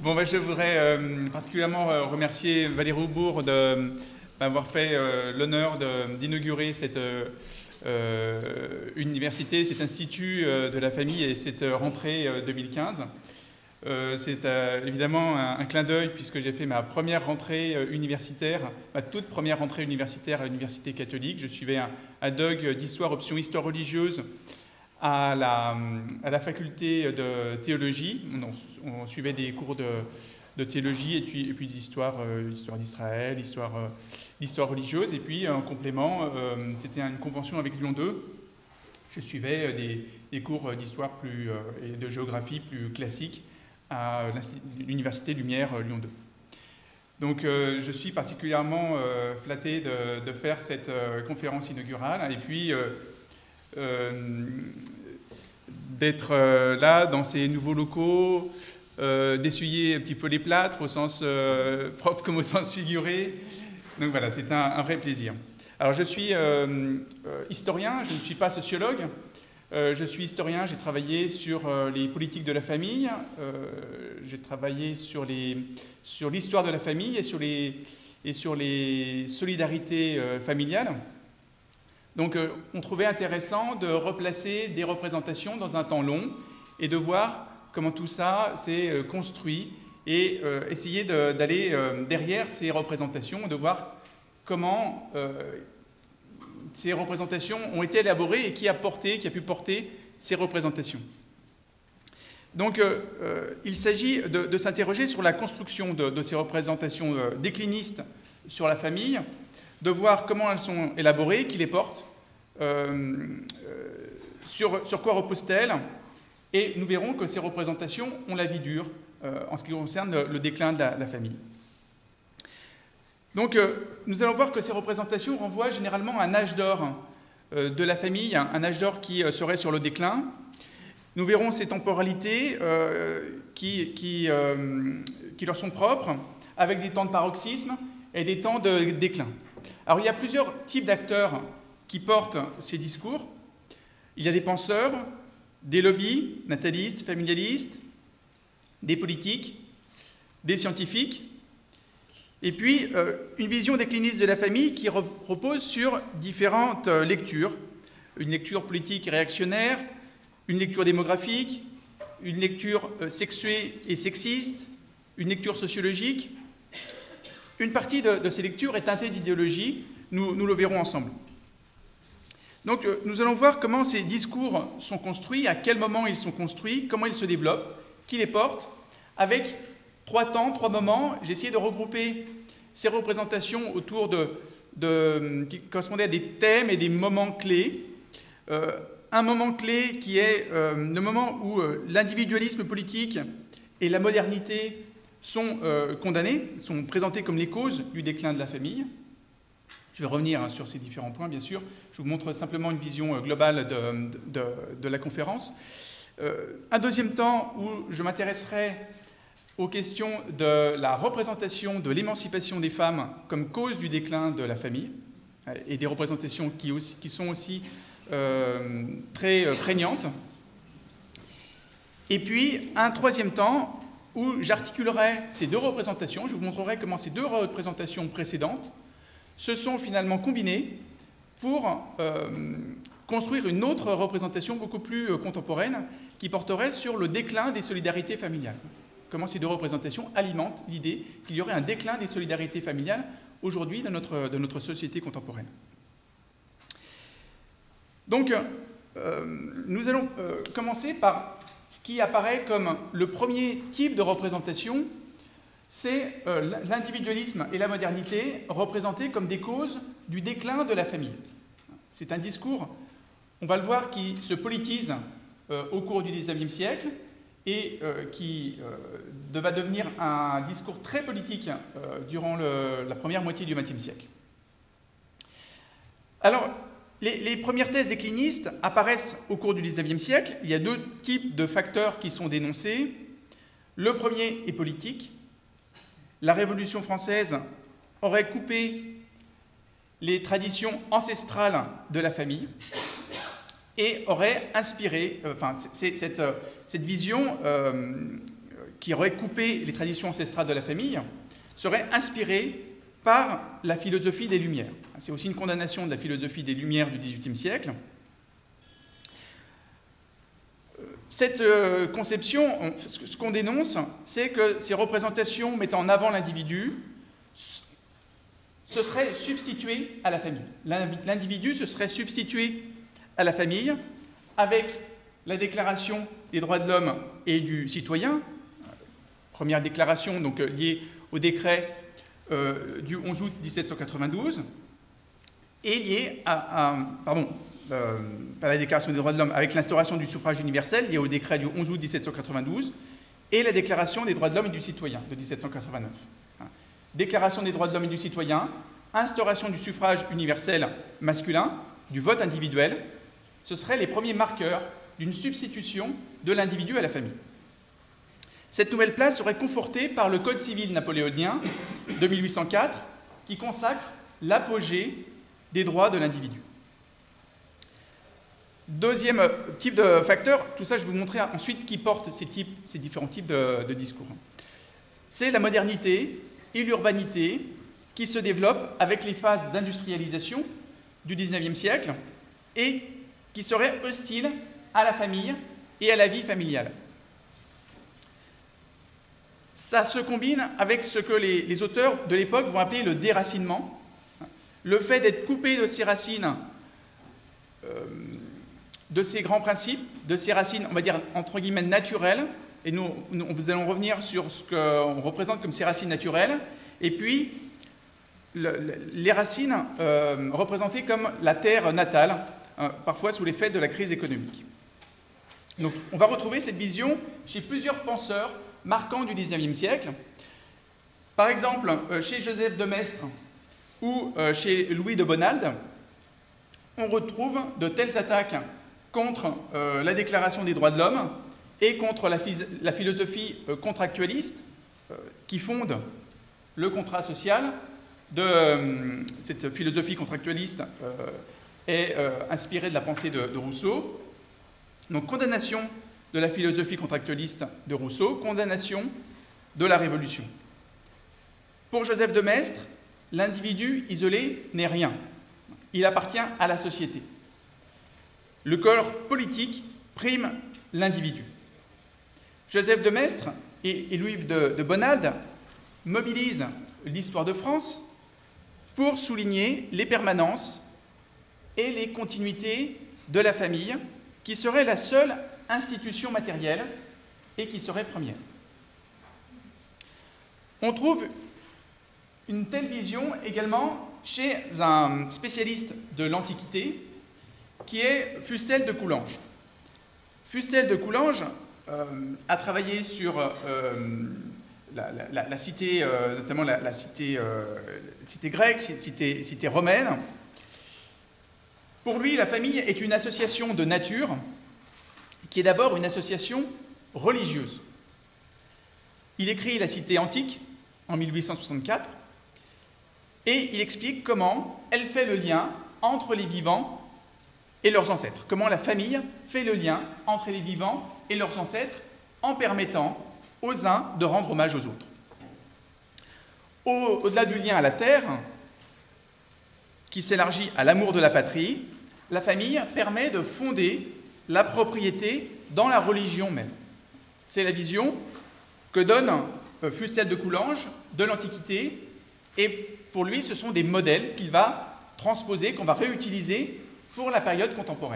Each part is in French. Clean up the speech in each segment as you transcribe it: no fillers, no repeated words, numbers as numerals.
Bon, je voudrais particulièrement remercier Valérie Aubourg de m'avoir fait l'honneur d'inaugurer cette université, cet institut de la famille et cette rentrée 2015. C'est évidemment un clin d'œil puisque j'ai fait ma première rentrée universitaire, ma toute première rentrée universitaire à l'université catholique. Je suivais un DUG d'histoire option histoire religieuse à la faculté de théologie. On suivait des cours de théologie et puis d'histoire, histoire d'Israël, histoire religieuse. Et puis en complément, c'était une convention avec Lyon 2. Je suivais des cours d'histoire et de géographie plus classiques à l'Université Lumière Lyon 2. Donc je suis particulièrement flatté de faire cette conférence inaugurale et puis d'être là dans ces nouveaux locaux, d'essuyer un petit peu les plâtres au sens propre comme au sens figuré. Donc voilà, c'est un vrai plaisir. Alors je suis historien, je ne suis pas sociologue. Je suis historien, j'ai travaillé sur les politiques de la famille, j'ai travaillé sur l'histoire de la famille et sur les solidarités familiales. Donc on trouvait intéressant de replacer des représentations dans un temps long et de voir comment tout ça s'est construit et essayer d'aller derrière ces représentations, de voir comment ces représentations ont été élaborées et qui a pu porter ces représentations. Donc il s'agit de s'interroger sur la construction de ces représentations déclinistes sur la famille, de voir comment elles sont élaborées, qui les portent, sur quoi reposent-elles, et nous verrons que ces représentations ont la vie dure en ce qui concerne le déclin de la famille. Donc nous allons voir que ces représentations renvoient généralement à un âge d'or de la famille, un âge d'or qui serait sur le déclin. Nous verrons ces temporalités qui leur sont propres, avec des temps de paroxysme et des temps de déclin. Alors il y a plusieurs types d'acteurs qui portent ces discours. Il y a des penseurs, des lobbies, natalistes, familialistes, des politiques, des scientifiques, et puis une vision décliniste de la famille qui repose sur différentes lectures. Une lecture politique et réactionnaire, une lecture démographique, une lecture sexuée et sexiste, une lecture sociologique. Une partie de ces lectures est teintée d'idéologie, nous le verrons ensemble. Donc nous allons voir comment ces discours sont construits, à quel moment ils sont construits, comment ils se développent, qui les porte, avec 3 temps, 3 moments. J'ai essayé de regrouper ces représentations autour qui correspondaient à des thèmes et des moments clés. Un moment clé qui est le moment où l'individualisme politique et la modernité sont condamnés, sont présentés comme les causes du déclin de la famille. Je vais revenir sur ces différents points, bien sûr. Je vous montre simplement une vision globale de la conférence. Un deuxième temps où je m'intéresserai aux questions de la représentation de l'émancipation des femmes comme cause du déclin de la famille, et des représentations qui sont aussi très prégnantes. Et puis un troisième temps où j'articulerai ces 2 représentations, je vous montrerai comment ces 2 représentations précédentes se sont finalement combinées pour construire une autre représentation beaucoup plus contemporaine qui porterait sur le déclin des solidarités familiales. Comment ces 2 représentations alimentent l'idée qu'il y aurait un déclin des solidarités familiales aujourd'hui dans notre société contemporaine. Donc, nous allons commencer par ce qui apparaît comme le premier type de représentation, c'est l'individualisme et la modernité représentés comme des causes du déclin de la famille. C'est un discours, on va le voir, qui se politise au cours du XIXe siècle et qui va devenir un discours très politique durant la première moitié du XXe siècle. Alors, les premières thèses déclinistes apparaissent au cours du XIXe siècle. Il y a 2 types de facteurs qui sont dénoncés. Le premier est politique. La Révolution française aurait coupé les traditions ancestrales de la famille et aurait inspiré cette vision qui aurait coupé les traditions ancestrales de la famille, serait inspiré par la philosophie des Lumières. C'est aussi une condamnation de la philosophie des Lumières du XVIIIe siècle. Cette conception, ce qu'on dénonce, c'est que ces représentations mettant en avant l'individu se seraient substituées à la famille. L'individu se serait substitué à la famille avec la Déclaration des droits de l'homme et du citoyen, première déclaration donc, liée au décret du 11 août 1792, et liée à la Déclaration des droits de l'homme avec l'instauration du suffrage universel, liée au décret du 11 août 1792, et la Déclaration des droits de l'homme et du citoyen de 1789. Déclaration des droits de l'homme et du citoyen, instauration du suffrage universel masculin, du vote individuel, ce seraient les premiers marqueurs d'une substitution de l'individu à la famille. Cette nouvelle place serait confortée par le Code civil napoléonien de 1804, qui consacre l'apogée des droits de l'individu. Deuxième type de facteur, tout ça je vais vous montrer ensuite qui porte ces différents types de discours. C'est la modernité et l'urbanité qui se développent avec les phases d'industrialisation du XIXe siècle et qui seraient hostiles à la famille et à la vie familiale. Ça se combine avec ce que les auteurs de l'époque vont appeler le déracinement, le fait d'être coupé de ses racines, de ses grands principes, de ses racines, on va dire, entre guillemets, naturelles, et nous allons revenir sur ce qu'on représente comme ces racines naturelles, et puis les racines représentées comme la terre natale, parfois sous l'effet de la crise économique. Donc on va retrouver cette vision chez plusieurs penseurs marquants du XIXe siècle. Par exemple, chez Joseph de Maistre ou chez Louis de Bonald, on retrouve de telles attaques contre la Déclaration des droits de l'homme et contre la philosophie contractualiste qui fonde le contrat social. Cette philosophie contractualiste est inspirée de la pensée de Rousseau. Donc, condamnation de la philosophie contractualiste de Rousseau, condamnation de la Révolution. Pour Joseph de Maistre, l'individu isolé n'est rien. Il appartient à la société. Le corps politique prime l'individu. Joseph de Maistre et Louis de Bonald mobilisent l'histoire de France pour souligner les permanences et les continuités de la famille, qui serait la seule institution matérielle et qui serait première. On trouve une telle vision également chez un spécialiste de l'Antiquité, qui est Fustel de Coulanges. Fustel de Coulanges a travaillé sur la cité, notamment la cité grecque, cité romaine. Pour lui, la famille est une association de nature qui est d'abord une association religieuse. Il écrit La Cité antique en 1864 et il explique comment elle fait le lien entre les vivants et leurs ancêtres. Comment la famille fait le lien entre les vivants et leurs ancêtres en permettant aux uns de rendre hommage aux autres. Au-delà du lien à la terre, qui s'élargit à l'amour de la patrie, la famille permet de fonder la propriété dans la religion même. C'est la vision que donne Fustel de Coulanges de l'Antiquité, et pour lui, ce sont des modèles qu'il va transposer, qu'on va réutiliser pour la période contemporaine.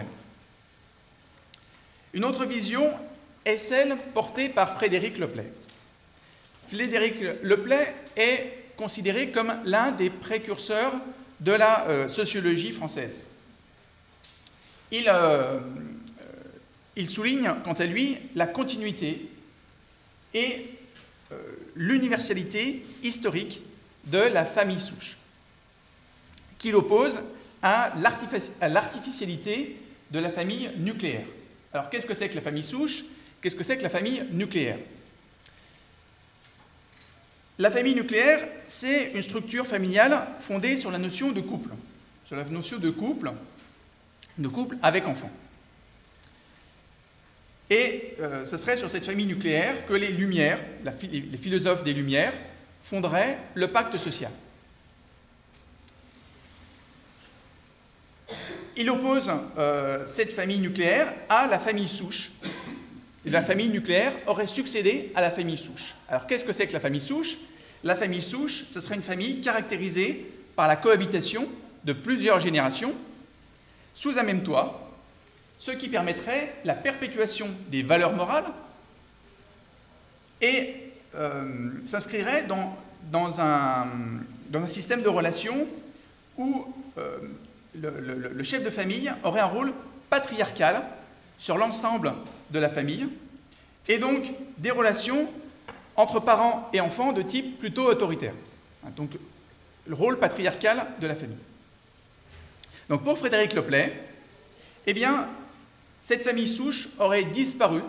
Une autre vision est celle portée par Frédéric Leplay. Frédéric Leplay est considéré comme l'un des précurseurs de la sociologie française. Il souligne, quant à lui, la continuité et l'universalité historique de la famille souche, qu'il oppose à l'artificialité de la famille nucléaire. Alors, qu'est-ce que c'est que la famille souche? Qu'est-ce que c'est que la famille nucléaire? La famille nucléaire, c'est une structure familiale fondée sur la notion de couple, de couple avec enfants. Et ce serait sur cette famille nucléaire que les Lumières, les philosophes des Lumières, fonderaient le pacte social. Il oppose cette famille nucléaire à la famille souche. Et la famille nucléaire aurait succédé à la famille souche. Alors qu'est-ce que c'est que la famille souche? La famille souche, ce serait une famille caractérisée par la cohabitation de plusieurs générations sous un même toit, ce qui permettrait la perpétuation des valeurs morales et s'inscrirait dans un système de relations où le chef de famille aurait un rôle patriarcal sur l'ensemble de la famille, et donc des relations entre parents et enfants de type plutôt autoritaire. Donc le rôle patriarcal de la famille. Donc pour Frédéric Loplet, eh bien, cette famille souche aurait disparu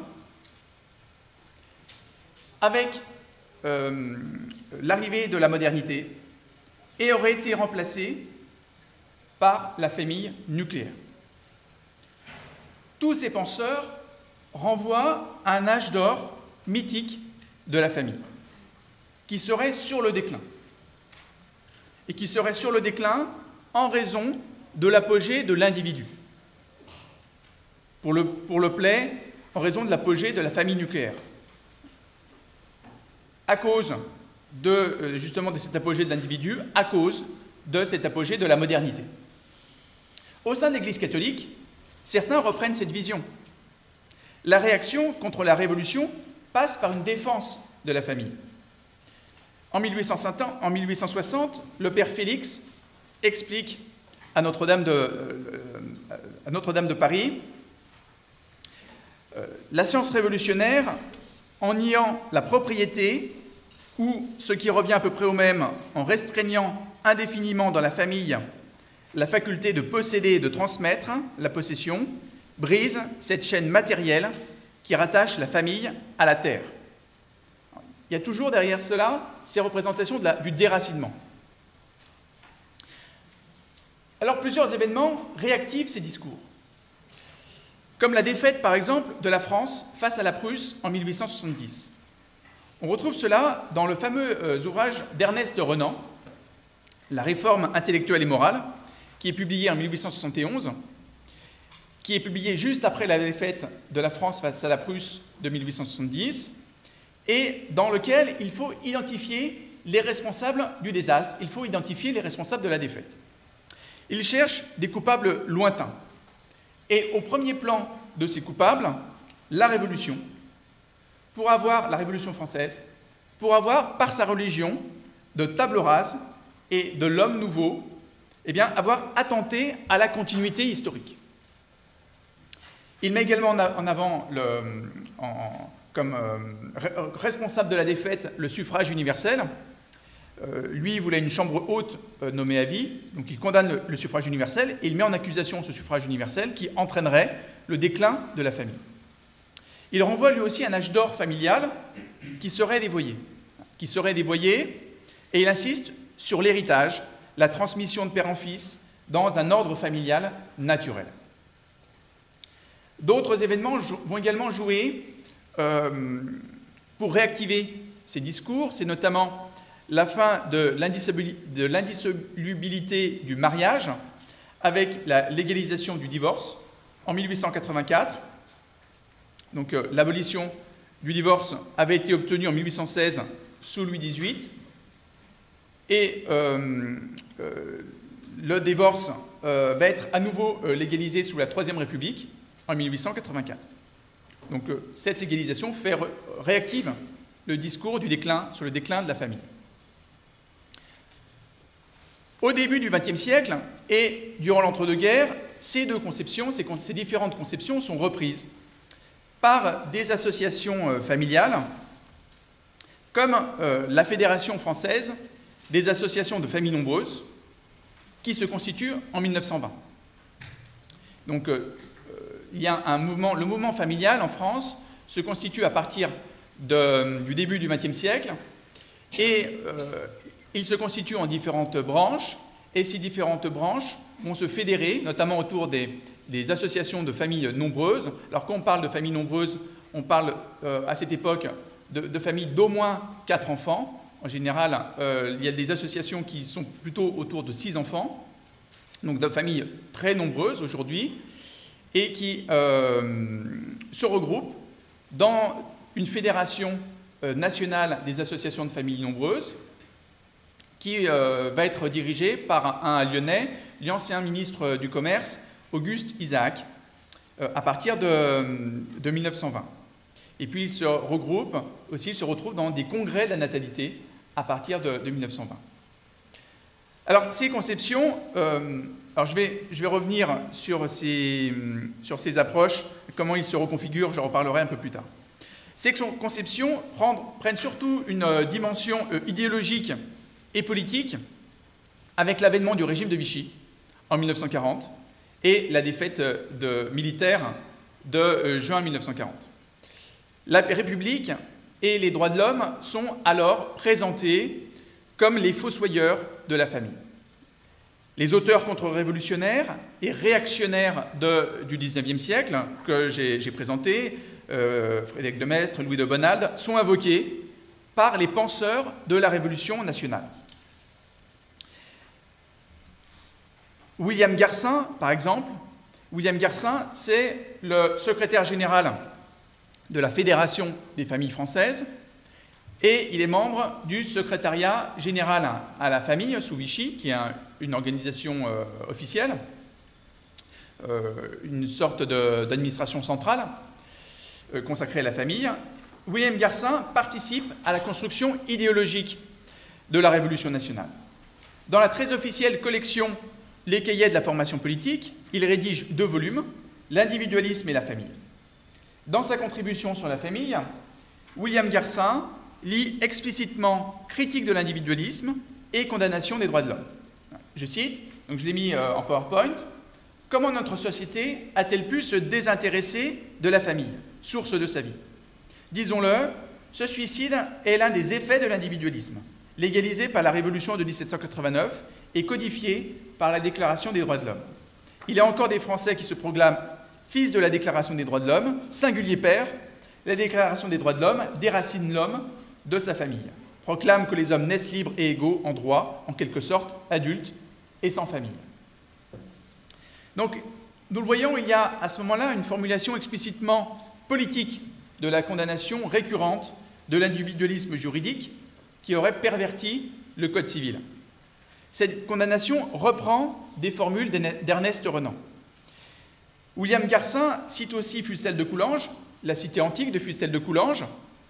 avec l'arrivée de la modernité et aurait été remplacée par la famille nucléaire. Tous ces penseurs renvoient à un âge d'or mythique de la famille, qui serait sur le déclin. Et qui serait sur le déclin en raison de l'apogée de l'individu. Pour Loplet, en raison de l'apogée de la famille nucléaire. À cause justement de cet apogée de l'individu, à cause de cet apogée de la modernité. Au sein de l'Église catholique, certains reprennent cette vision. La réaction contre la Révolution passe par une défense de la famille. En 1860, le père Félix explique à Notre-Dame de Paris la science révolutionnaire, en niant la propriété, ou ce qui revient à peu près au même, en restreignant indéfiniment dans la famille la faculté de posséder et de transmettre la possession, brise cette chaîne matérielle qui rattache la famille à la terre. Il y a toujours derrière cela ces représentations du déracinement. Alors plusieurs événements réactivent ces discours, comme la défaite par exemple de la France face à la Prusse en 1870. On retrouve cela dans le fameux ouvrage d'Ernest Renan, La réforme intellectuelle et morale, qui est publié en 1871, qui est publié juste après la défaite de la France face à la Prusse de 1870, et dans lequel il faut identifier les responsables du désastre, il faut identifier les responsables de la défaite. Il cherche des coupables lointains. Et au premier plan de ces coupables, la Révolution, la Révolution française, pour avoir, par sa religion de table rase et de l'homme nouveau, eh bien, avoir attenté à la continuité historique. Il met également en avant, comme responsable de la défaite, le suffrage universel. Lui, il voulait une chambre haute nommée à vie, donc il condamne le suffrage universel et il met en accusation ce suffrage universel qui entraînerait le déclin de la famille. Il renvoie lui aussi un âge d'or familial qui serait dévoyé. Et il insiste sur l'héritage, la transmission de père en fils dans un ordre familial naturel. D'autres événements vont également jouer pour réactiver ces discours. C'est notamment la fin de l'indissolubilité du mariage avec la légalisation du divorce en 1884. Donc l'abolition du divorce avait été obtenue en 1816 sous Louis XVIII. Et le divorce va être à nouveau légalisé sous la Troisième République en 1884. Donc cette légalisation réactive le discours sur le déclin de la famille. Au début du XXe siècle et durant l'entre-deux-guerres, ces différentes conceptions sont reprises par des associations familiales comme la Fédération française des associations de familles nombreuses qui se constitue en 1920. Donc il y a un mouvement, le mouvement familial en France se constitue à partir du début du XXe siècle et il se constitue en différentes branches et ces différentes branches vont se fédérer, notamment autour des des associations de familles nombreuses. Alors quand on parle de familles nombreuses, on parle à cette époque de familles d'au moins 4 enfants. En général, il y a des associations qui sont plutôt autour de 6 enfants, donc de familles très nombreuses aujourd'hui, et qui se regroupent dans une fédération nationale des associations de familles nombreuses, qui va être dirigée par un Lyonnais, l'ancien ministre du Commerce, Auguste Isaac, à partir de 1920. Et puis il se regroupe aussi, il se retrouve dans des congrès de la natalité à partir de 1920. Alors ces conceptions, alors je vais revenir sur ces approches, comment ils se reconfigurent, je reparlerai un peu plus tard. Ces conceptions prennent surtout une dimension idéologique et politique avec l'avènement du régime de Vichy en 1940 et la défaite militaire de juin 1940. La République et les droits de l'homme sont alors présentés comme les fossoyeurs de la famille. Les auteurs contre-révolutionnaires et réactionnaires du XIXe siècle, que j'ai présentés, Frédéric de Maistre, Louis de Bonald, sont invoqués par les penseurs de la Révolution nationale. William Garcin, par exemple, William Garcin, c'est le secrétaire général de la Fédération des familles françaises et il est membre du secrétariat général à la famille sous Vichy, qui est une organisation officielle, une sorte d'administration centrale consacrée à la famille. William Garcin participe à la construction idéologique de la Révolution nationale. Dans la très officielle collection Les cahiers de la formation politique, il rédige 2 volumes, L'individualisme et la famille. Dans sa contribution sur la famille, William Garcin lit explicitement critique de l'individualisme et condamnation des droits de l'homme. Je cite, donc je l'ai mis en PowerPoint, « Comment notre société a-t-elle pu se désintéresser de la famille, source de sa vie ? Disons-le, ce suicide est l'un des effets de l'individualisme, légalisé par la Révolution de 1789 et codifié par la Déclaration des droits de l'homme. Il y a encore des Français qui se proclament fils de la Déclaration des droits de l'homme, singulier père. La Déclaration des droits de l'homme déracine l'homme de sa famille, proclame que les hommes naissent libres et égaux en droit, en quelque sorte adultes et sans famille. » Donc, nous le voyons, il y a à ce moment-là une formulation explicitement politique de la condamnation récurrente de l'individualisme juridique qui aurait perverti le Code civil. Cette condamnation reprend des formules d'Ernest Renan. William Garcin cite aussi Fussel de Coulanges, la cité antique de Fussel de Coulanges.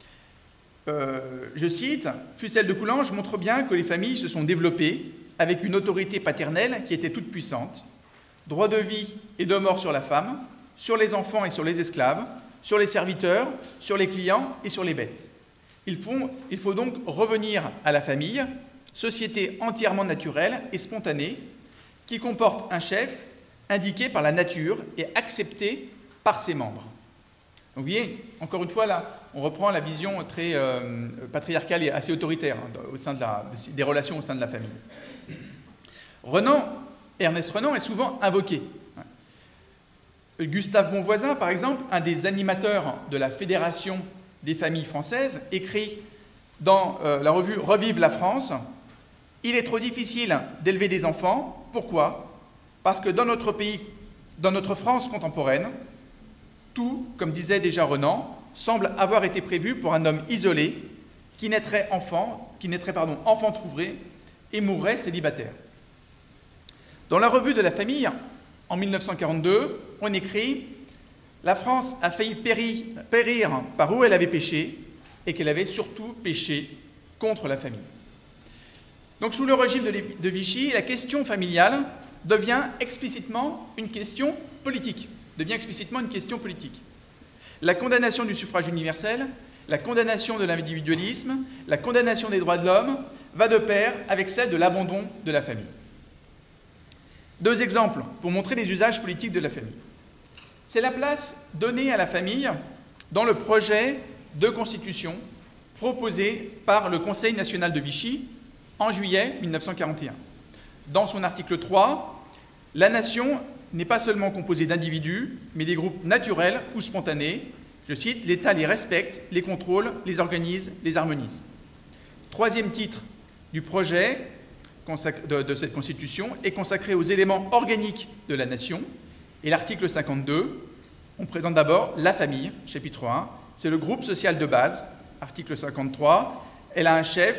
Je cite, « Fussel de Coulanges montre bien que les familles se sont développées avec une autorité paternelle qui était toute puissante, droit de vie et de mort sur la femme, sur les enfants et sur les esclaves, sur les serviteurs, sur les clients et sur les bêtes. Il faut donc revenir à la famille, société entièrement naturelle et spontanée, qui comporte un chef indiqué par la nature et accepté par ses membres. » Donc vous voyez, encore une fois, là, on reprend la vision très patriarcale et assez autoritaire au sein des relations au sein de la famille. Ernest Renan est souvent invoqué. Gustave Bonvoisin, par exemple, un des animateurs de la Fédération des familles françaises, écrit dans la revue Revive la France, « Il est trop difficile d'élever des enfants. Pourquoi ? Parce que dans notre pays, dans notre France contemporaine, tout, comme disait déjà Renan, semble avoir été prévu pour un homme isolé qui naîtrait enfant trouvé et mourrait célibataire. » Dans la revue de la famille, en 1942, on écrit « La France a failli périr par où elle avait péché et qu'elle avait surtout péché contre la famille. » Donc sous le régime de Vichy, la question familiale devient explicitement une question politique. La condamnation du suffrage universel, la condamnation de l'individualisme, la condamnation des droits de l'homme va de pair avec celle de l'abandon de la famille. 2 exemples pour montrer les usages politiques de la famille. C'est la place donnée à la famille dans le projet de constitution proposé par le Conseil national de Vichy en juillet 1941. Dans son article 3, la nation n'est pas seulement composé d'individus, mais des groupes naturels ou spontanés. Je cite, « L'État les respecte, les contrôle, les organise, les harmonise ». Troisième titre du projet de cette Constitution est consacré aux éléments organiques de la nation. Et l'article 52, on présente d'abord la famille, chapitre 1. C'est le groupe social de base, article 53. Elle a un chef.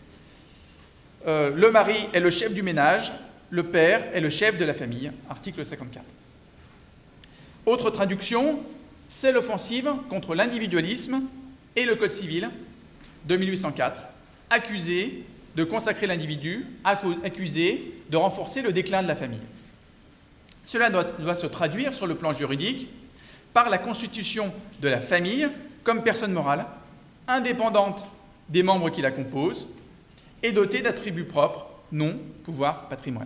Le mari est le chef du ménage. Le père est le chef de la famille, article 54. Autre traduction, c'est l'offensive contre l'individualisme et le Code civil de 1804, accusé de consacrer l'individu, accusé de renforcer le déclin de la famille. Cela doit se traduire sur le plan juridique par la constitution de la famille comme personne morale, indépendante des membres qui la composent et dotée d'attributs propres, nom, pouvoir, patrimoine.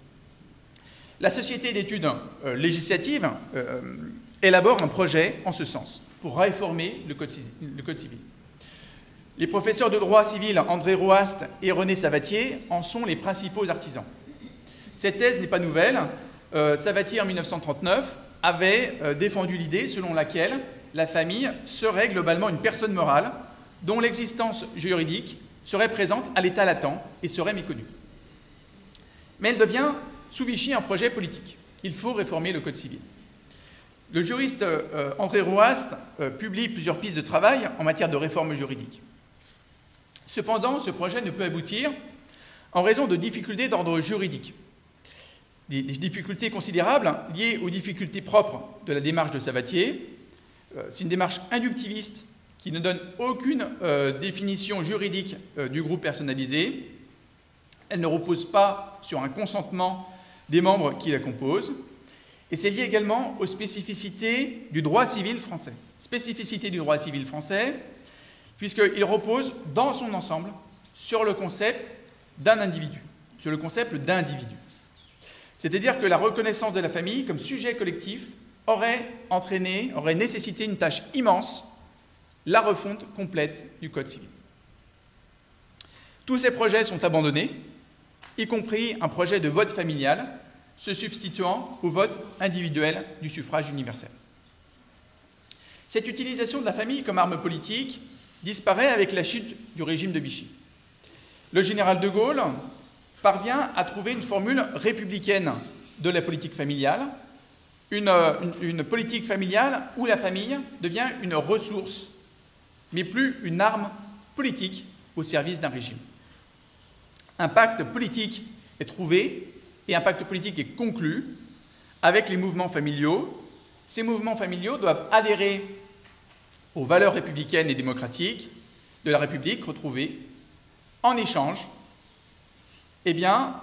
La Société d'études législatives élabore un projet en ce sens pour réformer le Code civil. Les professeurs de droit civil André Roast et René Savatier en sont les principaux artisans. Cette thèse n'est pas nouvelle. Savatier, en 1939, avait défendu l'idée selon laquelle la famille serait globalement une personne morale dont l'existence juridique serait présente à l'état latent et serait méconnue. Mais elle devient, sous Vichy, un projet politique. Il faut réformer le Code civil. Le juriste André Roast publie plusieurs pistes de travail en matière de réforme juridique. Cependant, ce projet ne peut aboutir en raison de difficultés d'ordre juridique. Des difficultés considérables liées aux difficultés propres de la démarche de Savatier. C'est une démarche inductiviste qui ne donne aucune définition juridique du groupe personnalisé. Elle ne repose pas sur un consentement des membres qui la composent. Et c'est lié également aux spécificités du droit civil français. Spécificité du droit civil français, puisqu'il repose dans son ensemble sur le concept d'un individu, sur le concept d'individu. C'est-à-dire que la reconnaissance de la famille comme sujet collectif aurait nécessité une tâche immense, la refonte complète du Code civil. Tous ces projets sont abandonnés, y compris un projet de vote familial se substituant au vote individuel du suffrage universel. Cette utilisation de la famille comme arme politique disparaît avec la chute du régime de Vichy. Le général de Gaulle parvient à trouver une formule républicaine de la politique familiale, une politique familiale où la famille devient une ressource, mais plus une arme politique au service d'un régime. Un pacte politique est trouvé et un pacte politique est conclu avec les mouvements familiaux. Ces mouvements familiaux doivent adhérer aux valeurs républicaines et démocratiques de la République retrouvée. En échange, de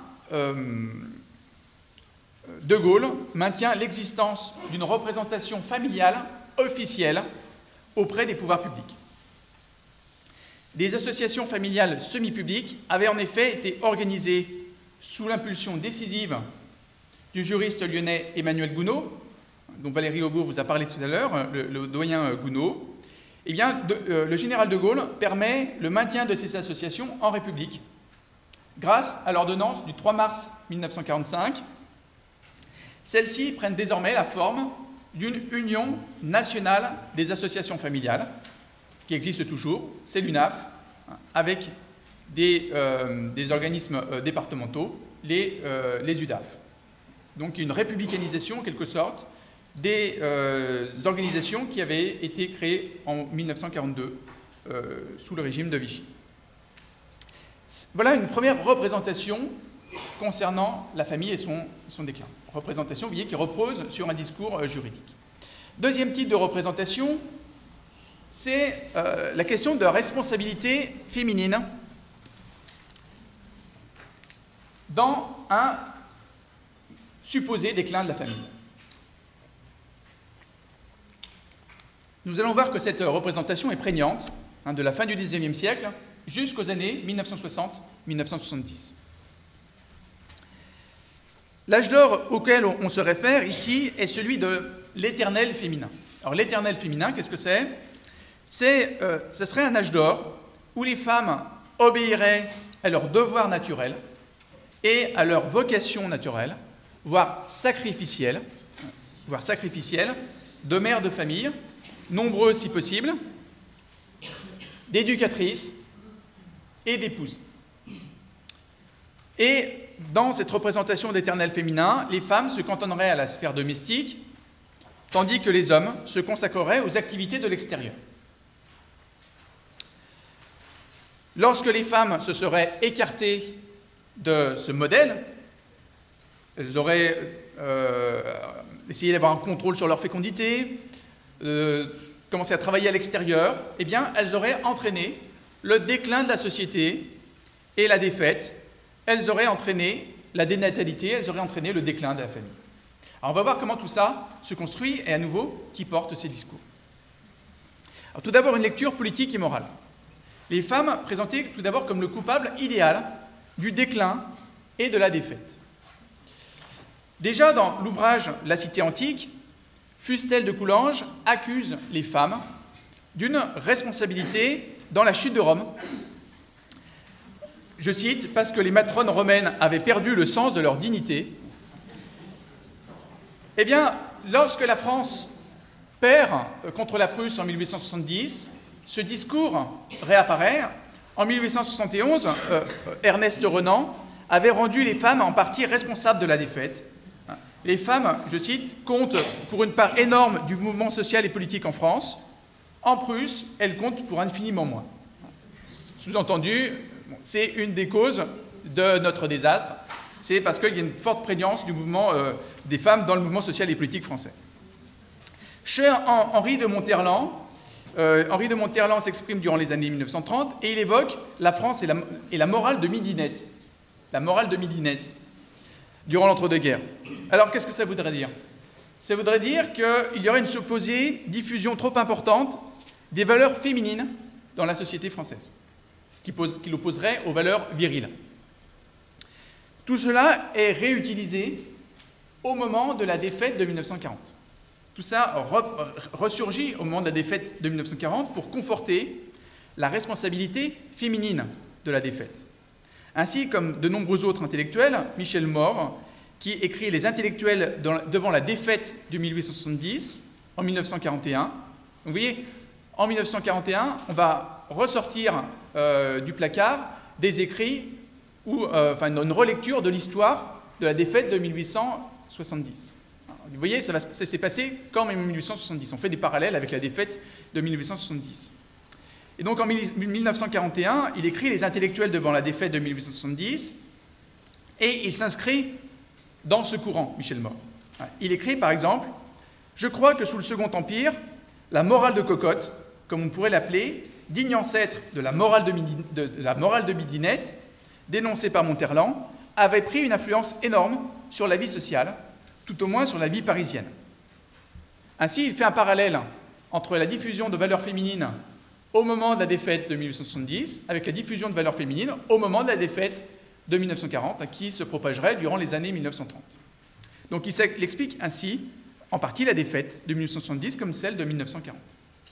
Gaulle maintient l'existence d'une représentation familiale officielle auprès des pouvoirs publics. Des associations familiales semi-publiques avaient en effet été organisées sous l'impulsion décisive du juriste lyonnais Emmanuel Gounod, dont Valérie Aubour vous a parlé tout à l'heure, le doyen Gounod. Eh bien, le général de Gaulle permet le maintien de ces associations en République grâce à l'ordonnance du 3 mars 1945. Celles-ci prennent désormais la forme d'une union nationale des associations familiales, qui existe toujours, c'est l'UNAF, avec des organismes départementaux, les UDAF. Donc une républicanisation, en quelque sorte, des organisations qui avaient été créées en 1942 sous le régime de Vichy. Voilà une première représentation concernant la famille et son déclin. Représentation, vous voyez, qui repose sur un discours juridique. Deuxième type de représentation, c'est la question de la responsabilité féminine dans un supposé déclin de la famille. Nous allons voir que cette représentation est prégnante de la fin du XIXe siècle jusqu'aux années 1960-1970. L'âge d'or auquel on se réfère ici est celui de l'éternel féminin. Alors l'éternel féminin, qu'est-ce que c'est ? Ce serait un âge d'or où les femmes obéiraient à leurs devoirs naturels et à leur vocation naturelle, voire sacrificielles, de mères de famille, nombreuses si possible, d'éducatrices et d'épouses. Et dans cette représentation d'éternel féminin, les femmes se cantonneraient à la sphère domestique, tandis que les hommes se consacreraient aux activités de l'extérieur. Lorsque les femmes se seraient écartées de ce modèle, elles auraient essayé d'avoir un contrôle sur leur fécondité, commencé à travailler à l'extérieur, eh bien, elles auraient entraîné le déclin de la société et la défaite. Elles auraient entraîné la dénatalité, elles auraient entraîné le déclin de la famille. Alors, on va voir comment tout ça se construit et à nouveau, qui porte ces discours. Alors, tout d'abord, une lecture politique et morale. Les femmes présentées tout d'abord comme le coupable idéal du déclin et de la défaite. Déjà dans l'ouvrage La Cité antique, Fustel de Coulanges accuse les femmes d'une responsabilité dans la chute de Rome. Je cite, parce que les matrones romaines avaient perdu le sens de leur dignité. Eh bien, lorsque la France perd contre la Prusse en 1870, ce discours réapparaît. En 1871, Ernest Renan avait rendu les femmes en partie responsables de la défaite. Les femmes, je cite, comptent pour une part énorme du mouvement social et politique en France. En Prusse, elles comptent pour infiniment moins. Sous-entendu, c'est une des causes de notre désastre. C'est parce qu'il y a une forte prégnance du mouvement des femmes dans le mouvement social et politique français. Chez Henri de Monterland, Henri de Monterland s'exprime durant les années 1930 et il évoque la France et la morale de midinette. La morale de midinette durant l'entre-deux-guerres. Alors, qu'est-ce que ça voudrait dire? Ça voudrait dire qu'il y aurait une supposée diffusion trop importante des valeurs féminines dans la société française, qui l'opposerait aux valeurs viriles. Tout cela est réutilisé au moment de la défaite de 1940. Tout ça ressurgit au moment de la défaite de 1940 pour conforter la responsabilité féminine de la défaite. Ainsi, comme de nombreux autres intellectuels, Michel Mort, qui écrit Les intellectuels devant la défaite de 1870 en 1941. Donc, vous voyez, en 1941, on va ressortir du placard des écrits ou une relecture de l'histoire de la défaite de 1870. Vous voyez, ça s'est passé comme en 1870. On fait des parallèles avec la défaite de 1870. Et donc en 1941, il écrit Les intellectuels devant la défaite de 1870 et il s'inscrit dans ce courant, Michel Mort. Il écrit par exemple « Je crois que sous le Second Empire, la morale de cocotte, comme on pourrait l'appeler, digne ancêtre de la morale de midinette, dénoncée par Monterland, avait pris une influence énorme sur la vie sociale, tout au moins sur la vie parisienne. Ainsi, il fait un parallèle entre la diffusion de valeurs féminines au moment de la défaite de 1870 avec la diffusion de valeurs féminines au moment de la défaite de 1940 qui se propagerait durant les années 1930. Donc il explique ainsi en partie la défaite de 1970 comme celle de 1940.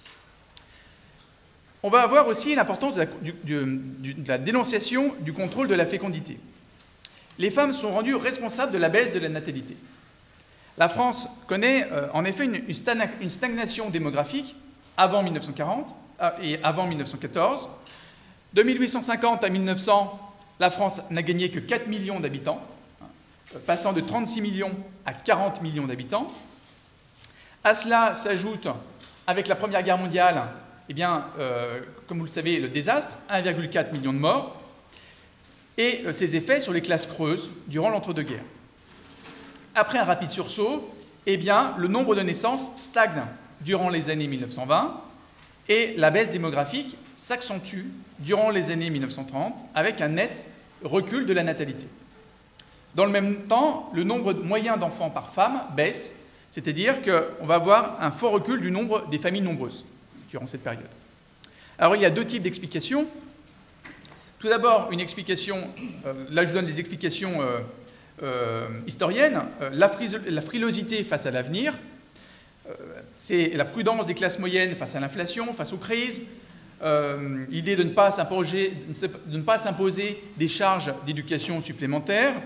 On va avoir aussi l'importance de la dénonciation du contrôle de la fécondité. Les femmes sont rendues responsables de la baisse de la natalité. La France connaît en effet une stagnation démographique avant 1940 et avant 1914. De 1850 à 1900, la France n'a gagné que 4 millions d'habitants, passant de 36 millions à 40 millions d'habitants. À cela s'ajoute, avec la Première Guerre mondiale, eh bien, comme vous le savez, le désastre, 1,4 million de morts, et ses effets sur les classes creuses durant l'entre-deux-guerres. Après un rapide sursaut, eh bien, le nombre de naissances stagne durant les années 1920 et la baisse démographique s'accentue durant les années 1930 avec un net recul de la natalité. Dans le même temps, le nombre moyen d'enfants par femme baisse, c'est-à-dire qu'on va avoir un fort recul du nombre des familles nombreuses durant cette période. Alors il y a deux types d'explications. Tout d'abord, une explication, là je vous donne des explications historiennes, la frilosité face à l'avenir, c'est la prudence des classes moyennes face à l'inflation, face aux crises, l'idée de ne pas s'imposer des charges d'éducation supplémentaires,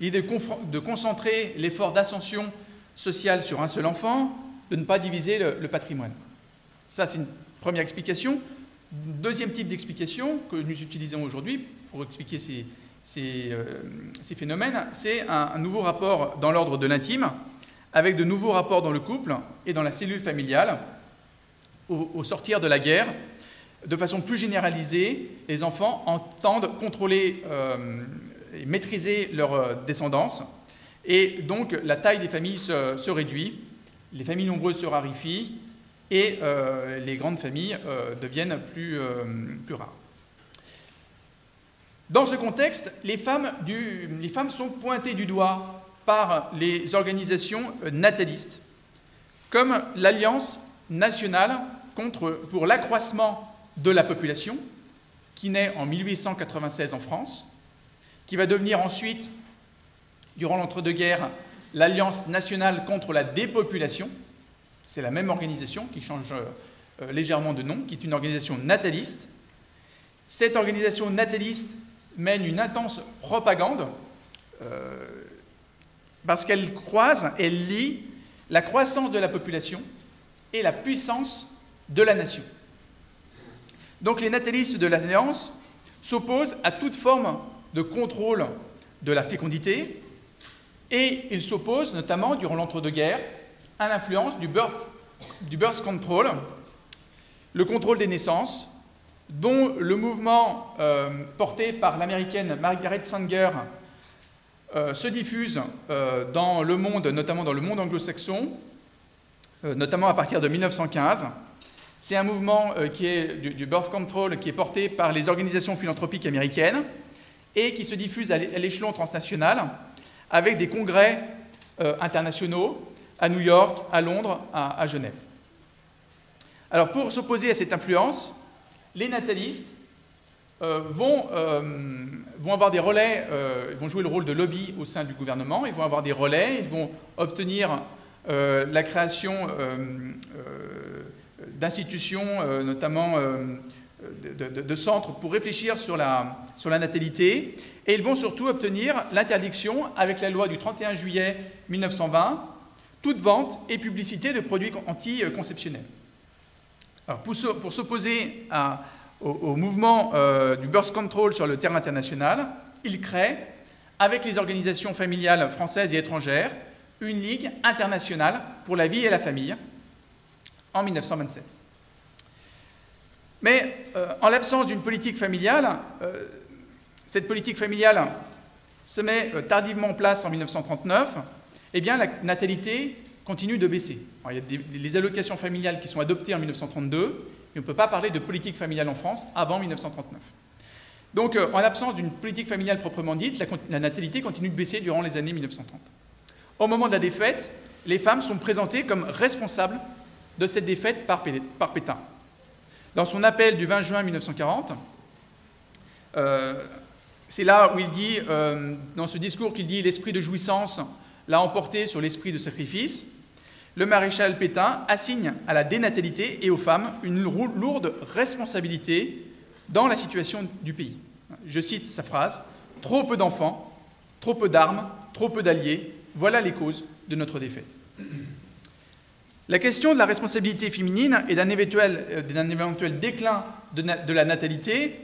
l'idée de concentrer l'effort d'ascension sociale sur un seul enfant, de ne pas diviser le patrimoine. Ça, c'est une première explication. Deuxième type d'explication que nous utilisons aujourd'hui pour expliquer ces phénomènes, c'est un nouveau rapport dans l'ordre de l'intime, avec de nouveaux rapports dans le couple et dans la cellule familiale. Au sortir de la guerre, de façon plus généralisée, les enfants entendent contrôler et maîtriser leur descendance, et donc la taille des familles se réduit, les familles nombreuses se raréfient, et les grandes familles deviennent plus rares. Dans ce contexte, les femmes sont pointées du doigt par les organisations natalistes comme l'Alliance nationale pour l'accroissement de la population, qui naît en 1896 en France, qui va devenir ensuite, durant l'entre-deux-guerres, l'Alliance nationale contre la dépopulation. C'est la même organisation qui change légèrement de nom, qui est une organisation nataliste. Cette organisation nataliste mène une intense propagande parce qu'elle lie la croissance de la population et la puissance de la nation. Donc les natalistes de l'Alliance s'opposent à toute forme de contrôle de la fécondité, et ils s'opposent notamment, durant l'entre-deux-guerres, à l'influence du birth control, le contrôle des naissances, dont le mouvement porté par l'américaine Margaret Sanger se diffuse dans le monde, notamment dans le monde anglo-saxon, notamment à partir de 1915. C'est un mouvement qui est du birth control qui est porté par les organisations philanthropiques américaines et qui se diffuse à l'échelon transnational avec des congrès internationaux à New York, à Londres, à Genève. Alors pour s'opposer à cette influence, les natalistes vont avoir des relais, ils vont jouer le rôle de lobby au sein du gouvernement, ils vont avoir des relais, ils vont obtenir la création d'institutions, notamment de centres pour réfléchir sur la natalité, et ils vont surtout obtenir l'interdiction, avec la loi du 31 juillet 1920, toute vente et publicité de produits anticonceptionnels. Alors pour s'opposer au mouvement du birth control sur le terrain international, ils créent, avec les organisations familiales françaises et étrangères, une Ligue internationale pour la vie et la famille, en 1927. Mais en l'absence d'une politique familiale, cette politique familiale se met tardivement en place en 1939, eh bien la natalité continue de baisser. Alors, il y a les allocations familiales qui sont adoptées en 1932, mais on ne peut pas parler de politique familiale en France avant 1939. Donc, en l'absence d'une politique familiale proprement dite, la natalité continue de baisser durant les années 1930. Au moment de la défaite, les femmes sont présentées comme responsables de cette défaite par Pétain. Dans son appel du 20 juin 1940, c'est là où il dit, dans ce discours qu'il dit « l'esprit de jouissance l'a emporté sur l'esprit de sacrifice », le maréchal Pétain assigne à la dénatalité et aux femmes une lourde responsabilité dans la situation du pays. Je cite sa phrase « Trop peu d'enfants, trop peu d'armes, trop peu d'alliés, voilà les causes de notre défaite ». La question de la responsabilité féminine et d'un éventuel déclin de la natalité,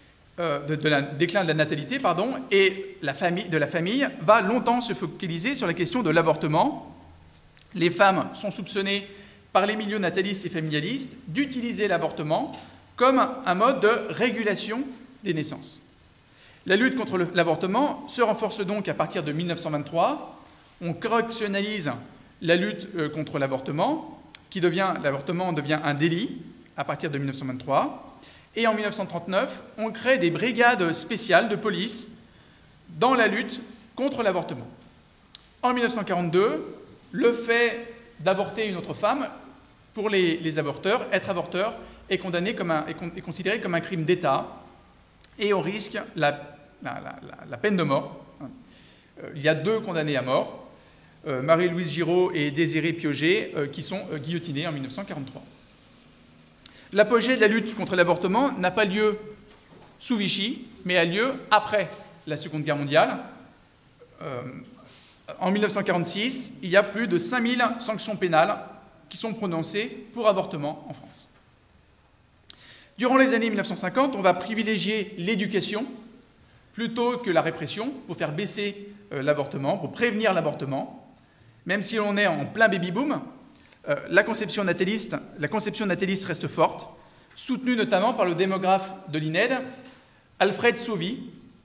et de la famille va longtemps se focaliser sur la question de l'avortement. Les femmes sont soupçonnées par les milieux natalistes et familialistes d'utiliser l'avortement comme un mode de régulation des naissances. La lutte contre l'avortement se renforce donc à partir de 1923. On correctionnalise la lutte contre l'avortement, l'avortement devient un délit à partir de 1923. Et en 1939, on crée des brigades spéciales de police dans la lutte contre l'avortement. En 1942, le fait d'avorter une autre femme, pour les avorteurs, être avorteur est considéré comme un crime d'État, et on risque la peine de mort. Il y a 2 condamnés à mort, Marie-Louise Giraud et Désirée Piauget, qui sont guillotinés en 1943. L'apogée de la lutte contre l'avortement n'a pas lieu sous Vichy, mais a lieu après la Seconde Guerre mondiale, en 1946, il y a plus de 5000 sanctions pénales qui sont prononcées pour avortement en France. Durant les années 1950, on va privilégier l'éducation plutôt que la répression pour faire baisser l'avortement, pour prévenir l'avortement. Même si l'on est en plein baby-boom, la conception nataliste reste forte, soutenue notamment par le démographe de l'INED, Alfred Sauvy.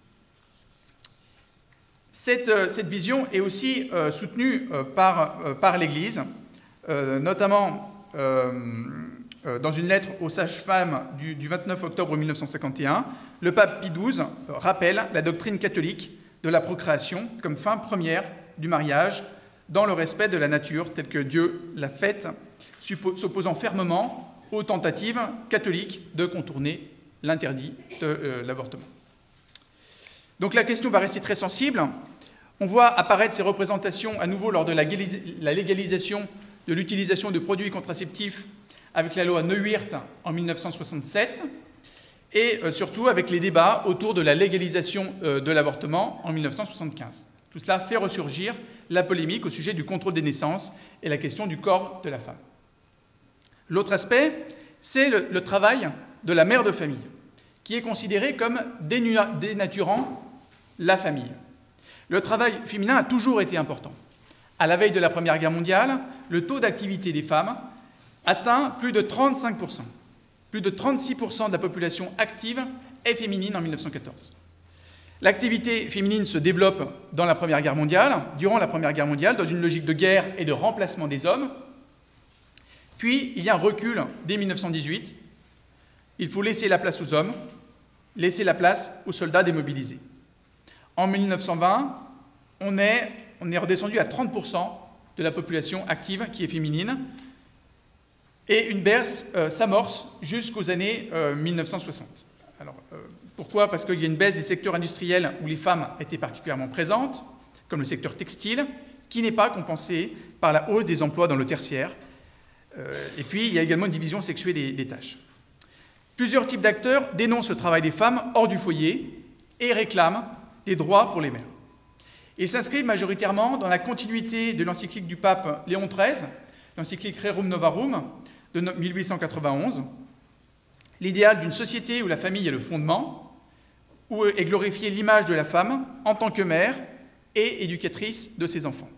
Cette vision est aussi soutenue par l'Église, notamment dans une lettre aux sages-femmes du 29 octobre 1951. Le pape Pie XII rappelle la doctrine catholique de la procréation comme fin première du mariage dans le respect de la nature telle que Dieu l'a faite, s'opposant fermement aux tentatives catholiques de contourner l'interdit de l'avortement. Donc la question va rester très sensible. On voit apparaître ces représentations à nouveau lors de la légalisation de l'utilisation de produits contraceptifs avec la loi Neuwirth en 1967 et surtout avec les débats autour de la légalisation de l'avortement en 1975. Tout cela fait ressurgir la polémique au sujet du contrôle des naissances et la question du corps de la femme. L'autre aspect, c'est le travail de la mère de famille, qui est considéré comme dénaturant la famille. Le travail féminin a toujours été important. À la veille de la Première Guerre mondiale, le taux d'activité des femmes atteint plus de 35%. Plus de 36% de la population active est féminine en 1914. L'activité féminine se développe dans la Première Guerre mondiale, durant la Première Guerre mondiale, dans une logique de guerre et de remplacement des hommes. Puis, il y a un recul dès 1918. Il faut laisser la place aux hommes, laisser la place aux soldats démobilisés. En 1920, on est redescendu à 30% de la population active qui est féminine, et une baisse s'amorce jusqu'aux années 1960. Alors, pourquoi ? Parce qu'il y a une baisse des secteurs industriels où les femmes étaient particulièrement présentes, comme le secteur textile, qui n'est pas compensée par la hausse des emplois dans le tertiaire. Et puis, il y a également une division sexuée des tâches. Plusieurs types d'acteurs dénoncent le travail des femmes hors du foyer et réclament des droits pour les mères. Ils s'inscrivent majoritairement dans la continuité de l'encyclique du pape Léon XIII, l'encyclique Rerum Novarum de 1891, l'idéal d'une société où la famille est le fondement, où est glorifiée l'image de la femme en tant que mère et éducatrice de ses enfants.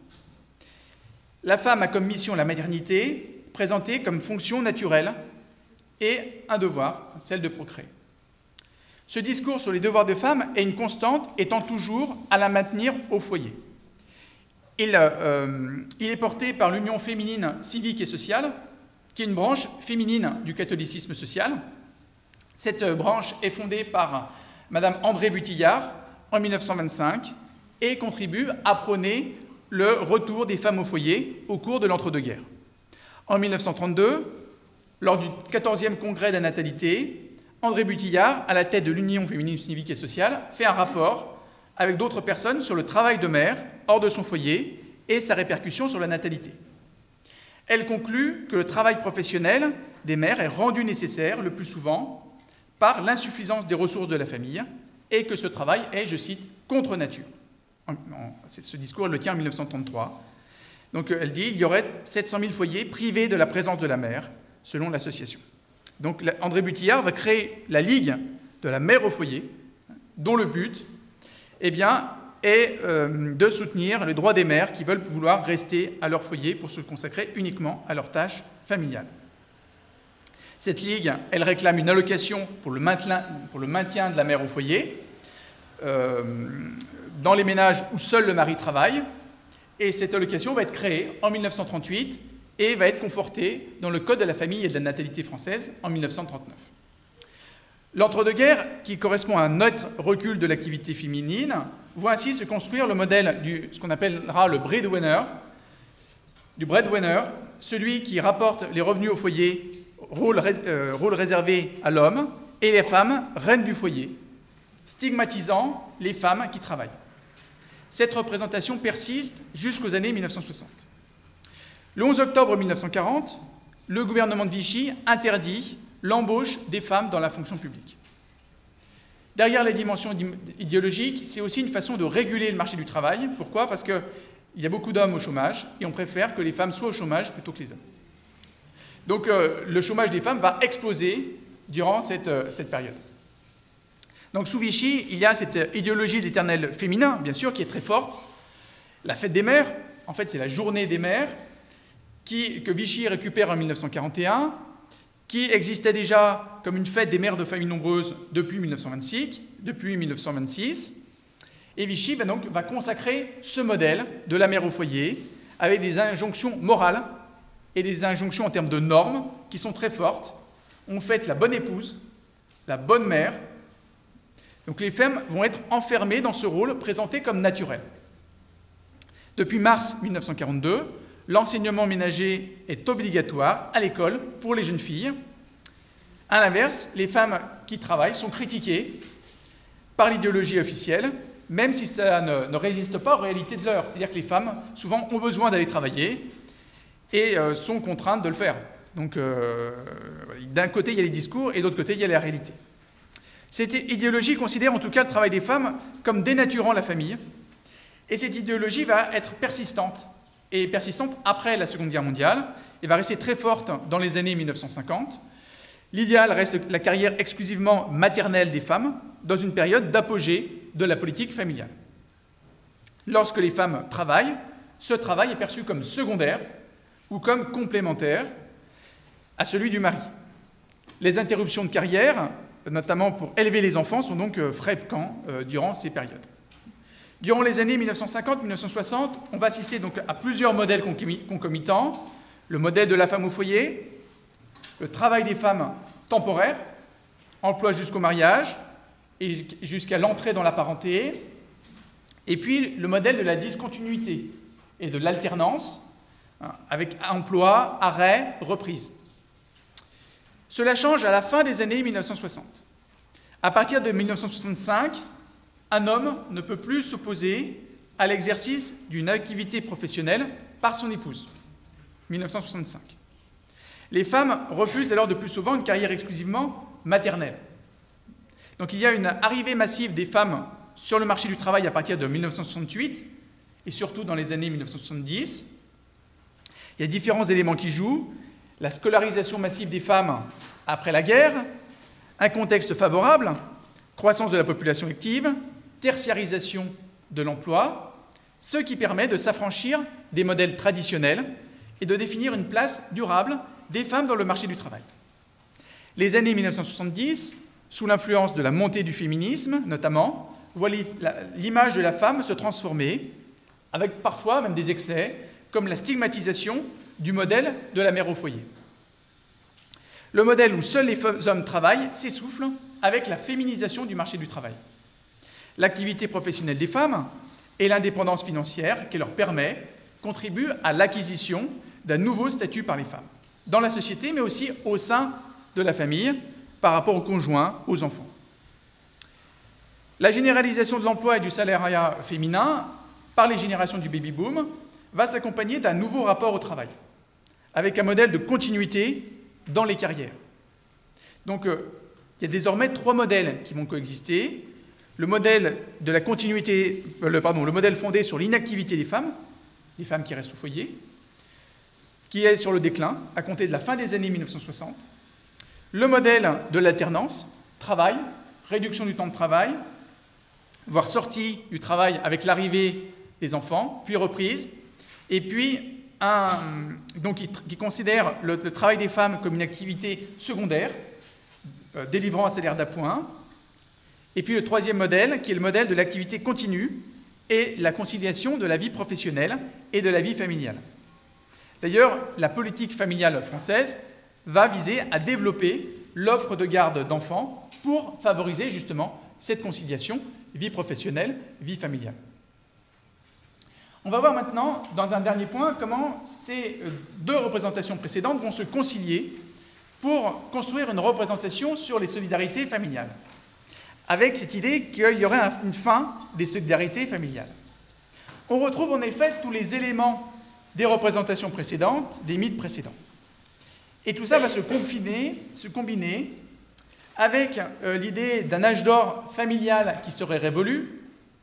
La femme a comme mission la maternité, présentée comme fonction naturelle et un devoir, celle de procréer. Ce discours sur les devoirs de femmes est une constante, étant toujours à la maintenir au foyer. Il est porté par l'Union féminine civique et sociale, qui est une branche féminine du catholicisme social. Cette branche est fondée par Madame André Butillard en 1925 et contribue à prôner le retour des femmes au foyer au cours de l'entre-deux-guerres. En 1932, lors du 14e congrès de la natalité, André Butillard, à la tête de l'Union féminine civique et sociale, fait un rapport avec d'autres personnes sur le travail de mère hors de son foyer et sa répercussion sur la natalité. Elle conclut que le travail professionnel des mères est rendu nécessaire le plus souvent par l'insuffisance des ressources de la famille et que ce travail est, je cite, contre nature. Ce discours, elle le tient en 1933. Donc elle dit qu'il y aurait 700 000 foyers privés de la présence de la mère, selon l'association. Donc André Butillard va créer la Ligue de la mère au foyer, dont le but est de soutenir les droits des mères qui veulent vouloir rester à leur foyer pour se consacrer uniquement à leurs tâches familiales. Cette ligue, elle réclame une allocation pour le maintien de la mère au foyer, dans les ménages où seul le mari travaille, et cette allocation va être créée en 1938 et va être confortée dans le Code de la famille et de la natalité française en 1939. L'entre-deux-guerres, qui correspond à un net recul de l'activité féminine, voit ainsi se construire le modèle ce qu'on appellera le breadwinner, celui qui rapporte les revenus au foyer, rôle réservé à l'homme, et les femmes, reines du foyer, stigmatisant les femmes qui travaillent. Cette représentation persiste jusqu'aux années 1960. Le 11 octobre 1940, le gouvernement de Vichy interdit l'embauche des femmes dans la fonction publique. Derrière les dimensions idéologiques, c'est aussi une façon de réguler le marché du travail. Pourquoi? Parce qu'il y a beaucoup d'hommes au chômage et on préfère que les femmes soient au chômage plutôt que les hommes. Donc le chômage des femmes va exploser durant cette période. Donc sous Vichy, il y a cette idéologie de l'éternel féminin, bien sûr, qui est très forte. La fête des mères, en fait c'est la journée des mères, que Vichy récupère en 1941, qui existait déjà comme une fête des mères de familles nombreuses depuis 1926. Et Vichy va consacrer ce modèle de la mère au foyer avec des injonctions morales et des injonctions en termes de normes qui sont très fortes. On fête la bonne épouse, la bonne mère. Donc les femmes vont être enfermées dans ce rôle présenté comme naturel. Depuis mars 1942, l'enseignement ménager est obligatoire à l'école pour les jeunes filles. À l'inverse, les femmes qui travaillent sont critiquées par l'idéologie officielle, même si ça ne résiste pas aux réalités de l'heure. C'est-à-dire que les femmes, souvent, ont besoin d'aller travailler et sont contraintes de le faire. Donc, d'un côté, il y a les discours et de l'autre côté, il y a la réalité. Cette idéologie considère en tout cas le travail des femmes comme dénaturant la famille. Et cette idéologie va être persistante, et persistante après la Seconde Guerre mondiale, et va rester très forte dans les années 1950. L'idéal reste la carrière exclusivement maternelle des femmes, dans une période d'apogée de la politique familiale. Lorsque les femmes travaillent, ce travail est perçu comme secondaire ou comme complémentaire à celui du mari. Les interruptions de carrière, notamment pour élever les enfants, sont donc fréquentes durant ces périodes. Durant les années 1950-1960, on va assister donc à plusieurs modèles concomitants. Le modèle de la femme au foyer, le travail des femmes temporaire, emploi jusqu'au mariage et jusqu'à l'entrée dans la parenté, et puis le modèle de la discontinuité et de l'alternance, avec emploi, arrêt, reprise. Cela change à la fin des années 1960. À partir de 1965, un homme ne peut plus s'opposer à l'exercice d'une activité professionnelle par son épouse. 1965. Les femmes refusent alors de plus souvent une carrière exclusivement maternelle. Donc il y a une arrivée massive des femmes sur le marché du travail à partir de 1968 et surtout dans les années 1970. Il y a différents éléments qui jouent. La scolarisation massive des femmes après la guerre, un contexte favorable, croissance de la population active, tertiarisation de l'emploi, ce qui permet de s'affranchir des modèles traditionnels et de définir une place durable des femmes dans le marché du travail. Les années 1970, sous l'influence de la montée du féminisme notamment, voient l'image de la femme se transformer, avec parfois même des excès, comme la stigmatisation du modèle de la mère au foyer. Le modèle où seuls les hommes travaillent s'essouffle avec la féminisation du marché du travail. L'activité professionnelle des femmes et l'indépendance financière qu'elle leur permet contribuent à l'acquisition d'un nouveau statut par les femmes, dans la société, mais aussi au sein de la famille, par rapport aux conjoints, aux enfants. La généralisation de l'emploi et du salariat féminin par les générations du baby-boom va s'accompagner d'un nouveau rapport au travail, avec un modèle de continuité dans les carrières. Donc, il y a désormais 3 modèles qui vont coexister. Le modèle de la continuité, le modèle fondé sur l'inactivité des femmes qui restent au foyer, qui est sur le déclin à compter de la fin des années 1960. Le modèle de l'alternance, travail, réduction du temps de travail, voire sortie du travail avec l'arrivée des enfants, puis reprise, et puis qui considère le travail des femmes comme une activité secondaire, délivrant un salaire d'appoint. Et puis le troisième modèle, qui est le modèle de l'activité continue et la conciliation de la vie professionnelle et de la vie familiale. D'ailleurs, la politique familiale française va viser à développer l'offre de garde d'enfants pour favoriser justement cette conciliation vie professionnelle, vie familiale. On va voir maintenant, dans un dernier point, comment ces 2 représentations précédentes vont se concilier pour construire une représentation sur les solidarités familiales, avec cette idée qu'il y aurait une fin des solidarités familiales. On retrouve en effet tous les éléments des représentations précédentes, des mythes précédents. Et tout ça va se combiner avec l'idée d'un âge d'or familial qui serait révolu,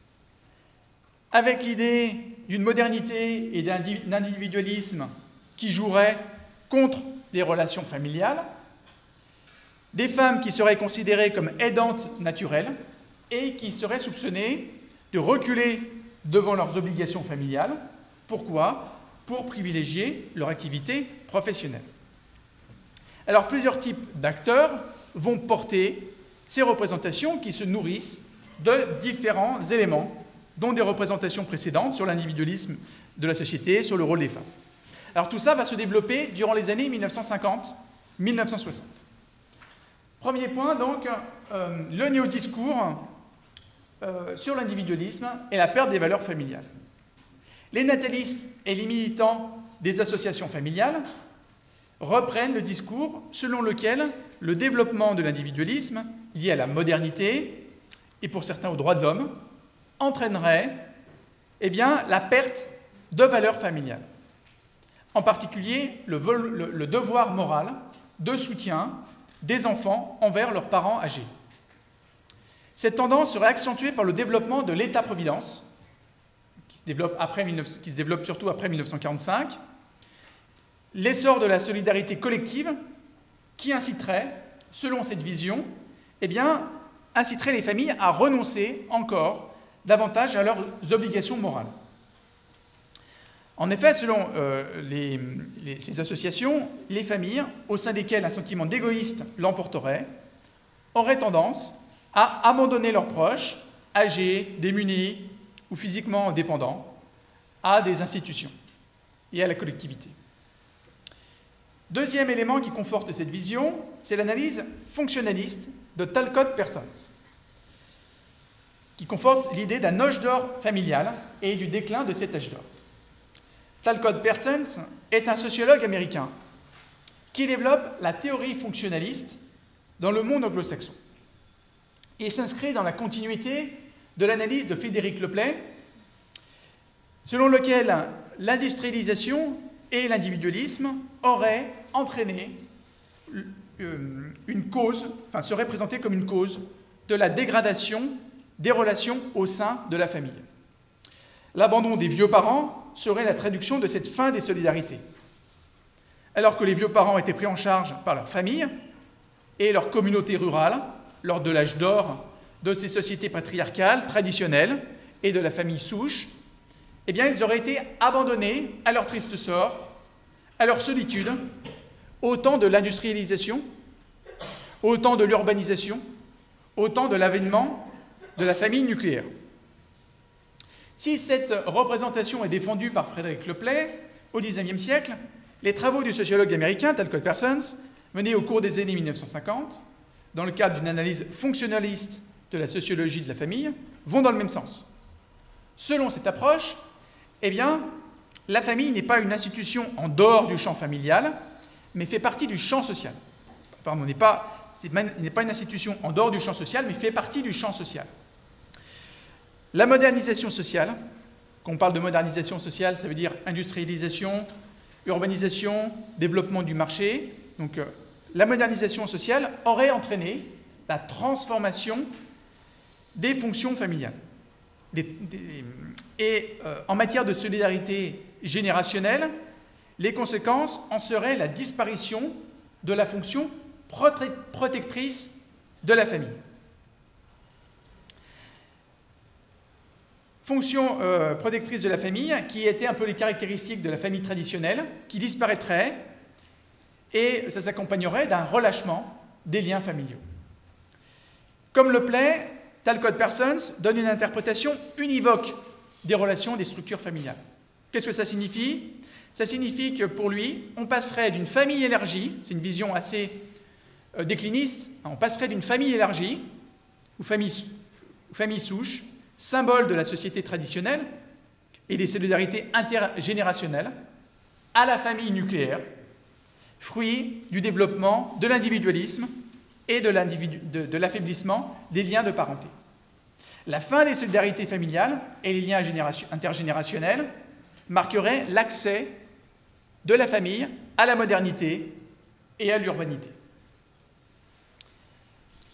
avec l'idée d'une modernité et d'un individualisme qui jouerait contre les relations familiales, des femmes qui seraient considérées comme aidantes naturelles et qui seraient soupçonnées de reculer devant leurs obligations familiales. Pourquoi? Pour privilégier leur activité professionnelle. Alors plusieurs types d'acteurs vont porter ces représentations qui se nourrissent de différents éléments, dont des représentations précédentes sur l'individualisme de la société, sur le rôle des femmes. Alors tout ça va se développer durant les années 1950-1960. Premier point, donc, le néo-discours sur l'individualisme et la perte des valeurs familiales. Les natalistes et les militants des associations familiales reprennent le discours selon lequel le développement de l'individualisme, lié à la modernité et pour certains aux droits de l'homme, entraînerait la perte de valeurs familiales. En particulier, le devoir moral de soutien des enfants envers leurs parents âgés. Cette tendance serait accentuée par le développement de l'État-providence, qui se développe surtout après 1945, l'essor de la solidarité collective qui inciterait, selon cette vision, inciterait les familles à renoncer encore davantage à leurs obligations morales. En effet, selon ces associations, les familles, au sein desquelles un sentiment d'égoïsme l'emporterait, auraient tendance à abandonner leurs proches, âgés, démunis ou physiquement dépendants, à des institutions et à la collectivité. Deuxième élément qui conforte cette vision, c'est l'analyse fonctionnaliste de Talcott Parsons, qui conforte l'idée d'un âge d'or familial et du déclin de cet âge d'or. Talcott Parsons est un sociologue américain qui développe la théorie fonctionnaliste dans le monde anglo-saxon et s'inscrit dans la continuité de l'analyse de Frédéric Leppley, selon lequel l'industrialisation et l'individualisme auraient entraîné seraient présentés comme une cause de la dégradation des relations au sein de la famille. L'abandon des vieux parents serait la traduction de cette fin des solidarités. Alors que les vieux parents étaient pris en charge par leur famille et leur communauté rurale lors de l'âge d'or de ces sociétés patriarcales traditionnelles et de la famille souche, ils auraient été abandonnés à leur triste sort, à leur solitude, au temps de l'industrialisation, au temps de l'urbanisation, au temps de l'avènement de la famille nucléaire. Si cette représentation est défendue par Frédéric Leppley au XIXe siècle, les travaux du sociologue américain Talcott Parsons, menés au cours des années 1950, dans le cadre d'une analyse fonctionnaliste de la sociologie de la famille, vont dans le même sens. Selon cette approche, la famille n'est pas une institution en dehors du champ familial, mais fait partie du champ social. Pardon, n'est pas une institution en dehors du champ social, mais fait partie du champ social. La modernisation sociale, quand on parle de modernisation sociale, ça veut dire industrialisation, urbanisation, développement du marché. Donc, la modernisation sociale aurait entraîné la transformation des fonctions familiales. En matière de solidarité générationnelle, les conséquences en seraient la disparition de la fonction protectrice de la famille. Fonction protectrice de la famille qui était un peu les caractéristiques de la famille traditionnelle, qui disparaîtrait et ça s'accompagnerait d'un relâchement des liens familiaux. Comme Leppley, Talcott Parsons donne une interprétation univoque des relations des structures familiales. Qu'est-ce que ça signifie? Ça signifie que pour lui, on passerait d'une famille élargie, c'est une vision assez décliniste, on passerait d'une famille élargie, ou famille souche, symbole de la société traditionnelle et des solidarités intergénérationnelles, à la famille nucléaire, fruit du développement de l'individualisme et de l'affaiblissement des liens de parenté. La fin des solidarités familiales et les liens intergénérationnels marquerait l'accès de la famille à la modernité et à l'urbanité.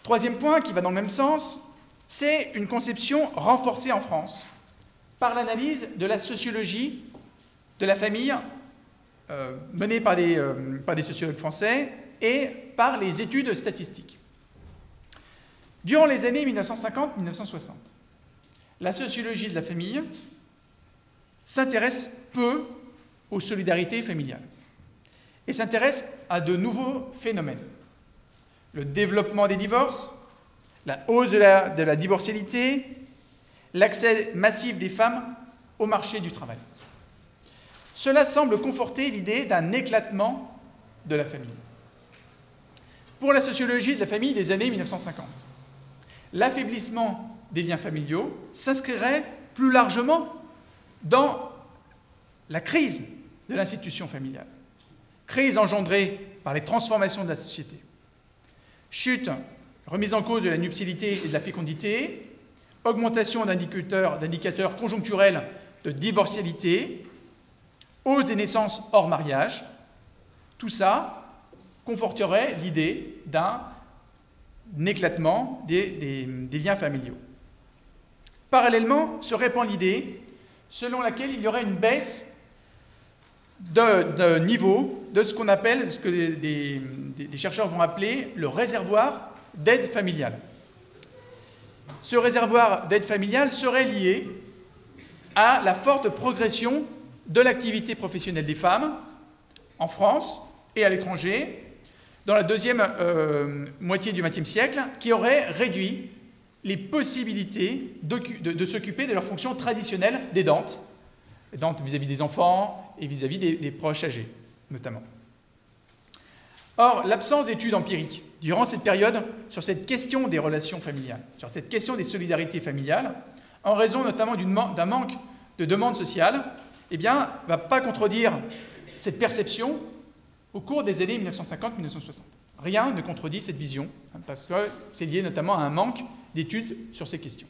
Troisième point qui va dans le même sens, c'est une conception renforcée en France par l'analyse de la sociologie de la famille menée par des sociologues français et par les études statistiques. Durant les années 1950-1960, la sociologie de la famille s'intéresse peu aux solidarités familiales et s'intéresse à de nouveaux phénomènes. Le développement des divorces, la hausse de la divorcialité, l'accès massif des femmes au marché du travail. Cela semble conforter l'idée d'un éclatement de la famille. Pour la sociologie de la famille des années 1950, l'affaiblissement des liens familiaux s'inscrirait plus largement dans la crise de l'institution familiale, crise engendrée par les transformations de la société. Chute, remise en cause de la nuptialité et de la fécondité, augmentation d'indicateurs conjoncturels de divorcialité, hausse des naissances hors mariage, tout ça conforterait l'idée d'un éclatement des liens familiaux. Parallèlement, se répand l'idée selon laquelle il y aurait une baisse de niveau de ce qu'on appelle, ce que des chercheurs vont appeler le réservoir d'aide familiale. Ce réservoir d'aide familiale serait lié à la forte progression de l'activité professionnelle des femmes en France et à l'étranger dans la deuxième moitié du XXe siècle, qui aurait réduit les possibilités de s'occuper de leurs fonctions traditionnelles d'aidantes vis-à-vis des enfants et vis-à-vis des proches âgés, notamment. Or, l'absence d'études empiriques durant cette période sur cette question des relations familiales, sur cette question des solidarités familiales, en raison notamment d'un manque de demande sociale, eh bien, ne va pas contredire cette perception au cours des années 1950-1960. Rien ne contredit cette vision, parce que c'est lié notamment à un manque d'études sur ces questions.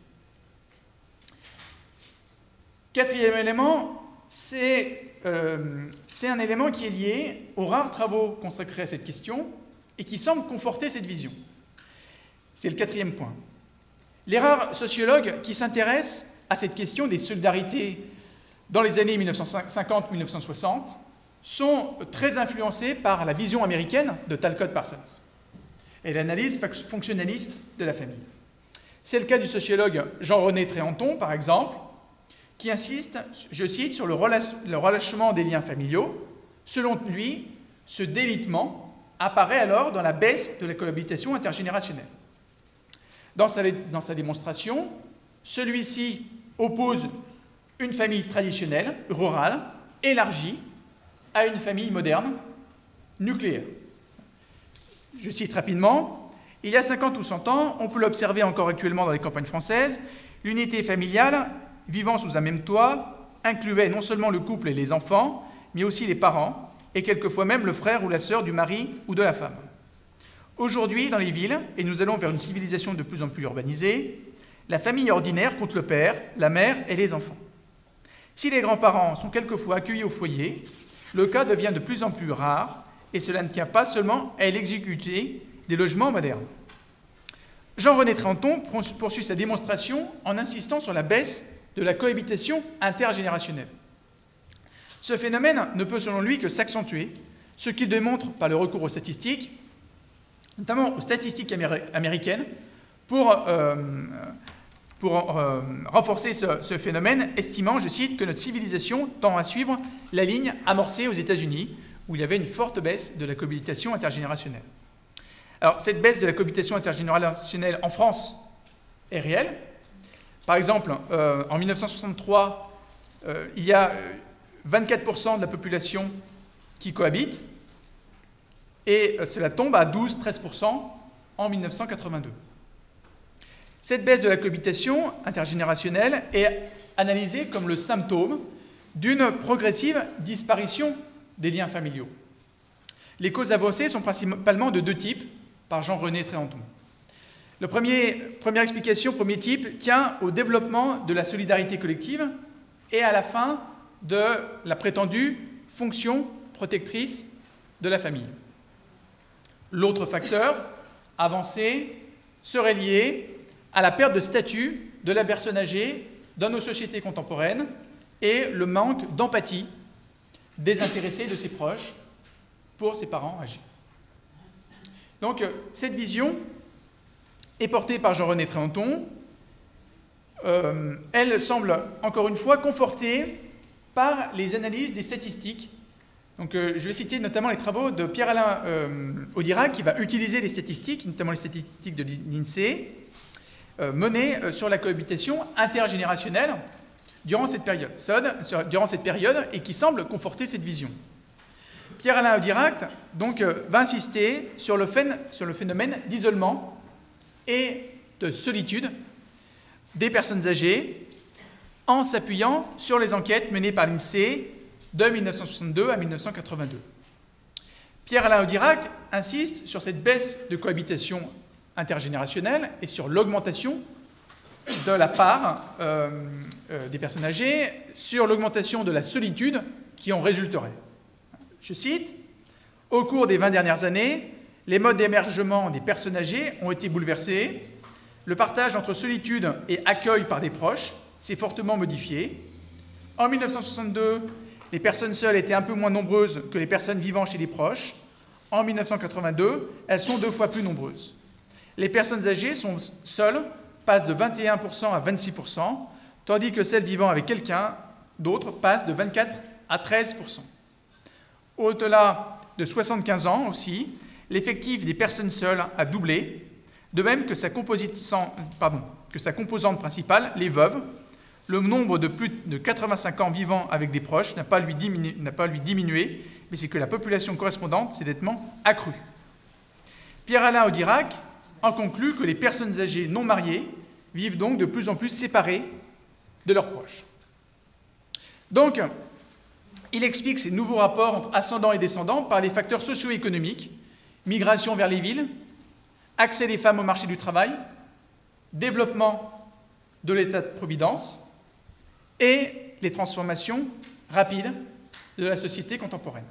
Quatrième élément, c'est un élément qui est lié aux rares travaux consacrés à cette question et qui semble conforter cette vision. C'est le quatrième point. Les rares sociologues qui s'intéressent à cette question des solidarités dans les années 1950-1960 sont très influencés par la vision américaine de Talcott Parsons et l'analyse fonctionnaliste de la famille. C'est le cas du sociologue Jean-René Tréanton, par exemple, qui insiste, je cite, sur le relâchement des liens familiaux. Selon lui, ce délitement apparaît alors dans la baisse de la cohabitation intergénérationnelle. Dans sa démonstration, celui-ci oppose une famille traditionnelle, rurale, élargie, à une famille moderne, nucléaire. Je cite rapidement, « Il y a 50 ou 100 ans, on peut l'observer encore actuellement dans les campagnes françaises, l'unité familiale, vivant sous un même toit, incluait non seulement le couple et les enfants, mais aussi les parents, et quelquefois même le frère ou la sœur du mari ou de la femme. Aujourd'hui, dans les villes, et nous allons vers une civilisation de plus en plus urbanisée, la famille ordinaire compte le père, la mère et les enfants. Si les grands-parents sont quelquefois accueillis au foyer, le cas devient de plus en plus rare, et cela ne tient pas seulement à l'exécuter des logements modernes. » Jean-René Tréanton poursuit sa démonstration en insistant sur la baisse de la cohabitation intergénérationnelle. Ce phénomène ne peut, selon lui, que s'accentuer, ce qu'il démontre par le recours aux statistiques, notamment aux statistiques américaines, pour renforcer ce phénomène, estimant, je cite, que notre civilisation tend à suivre la ligne amorcée aux États-Unis, où il y avait une forte baisse de la cohabitation intergénérationnelle. Alors, cette baisse de la cohabitation intergénérationnelle en France est réelle. Par exemple, en 1963, il y a 24% de la population qui cohabite, et cela tombe à 12-13% en 1982. Cette baisse de la cohabitation intergénérationnelle est analysée comme le symptôme d'une progressive disparition des liens familiaux. Les causes avancées sont principalement de deux types, par Jean-René Tréanton. Première explication, premier type, tient au développement de la solidarité collective et à la fin de la prétendue fonction protectrice de la famille. L'autre facteur avancé serait lié à la perte de statut de la personne âgée dans nos sociétés contemporaines et le manque d'empathie désintéressée de ses proches pour ses parents âgés. Donc, cette vision est portée par Jean-René Tréhenton. Elle semble, encore une fois, confortée par les analyses des statistiques. Donc, je vais citer notamment les travaux de Pierre-Alain Audirac, qui va utiliser les statistiques, notamment les statistiques de l'INSEE, menées sur la cohabitation intergénérationnelle durant cette période, et qui semble conforter cette vision. Pierre-Alain Audirac donc, va insister sur le phénomène d'isolement et de solitude des personnes âgées en s'appuyant sur les enquêtes menées par l'INSEE de 1962 à 1982. Pierre-Alain Audirac insiste sur cette baisse de cohabitation intergénérationnelle et sur l'augmentation de la part des personnes âgées, sur l'augmentation de la solitude qui en résulterait. Je cite, « Au cours des 20 dernières années, les modes d'émergement des personnes âgées ont été bouleversés. Le partage entre solitude et accueil par des proches s'est fortement modifié. En 1962, les personnes seules étaient un peu moins nombreuses que les personnes vivant chez les proches. En 1982, elles sont 2 fois plus nombreuses. Les personnes âgées seules passent de 21% à 26%, tandis que celles vivant avec quelqu'un d'autre passent de 24 à 13%. Au-delà de 75 ans aussi, l'effectif des personnes seules a doublé, de même que sa composante principale, les veuves. Le nombre de plus de 85 ans vivant avec des proches n'a pas lui diminué, mais c'est que la population correspondante s'est nettement accrue. Pierre-Alain Audirac en conclut que les personnes âgées non mariées vivent donc de plus en plus séparées de leurs proches. Donc, il explique ces nouveaux rapports entre ascendants et descendants par les facteurs socio-économiques, migration vers les villes, accès des femmes au marché du travail, développement de l'État-providence et les transformations rapides de la société contemporaine.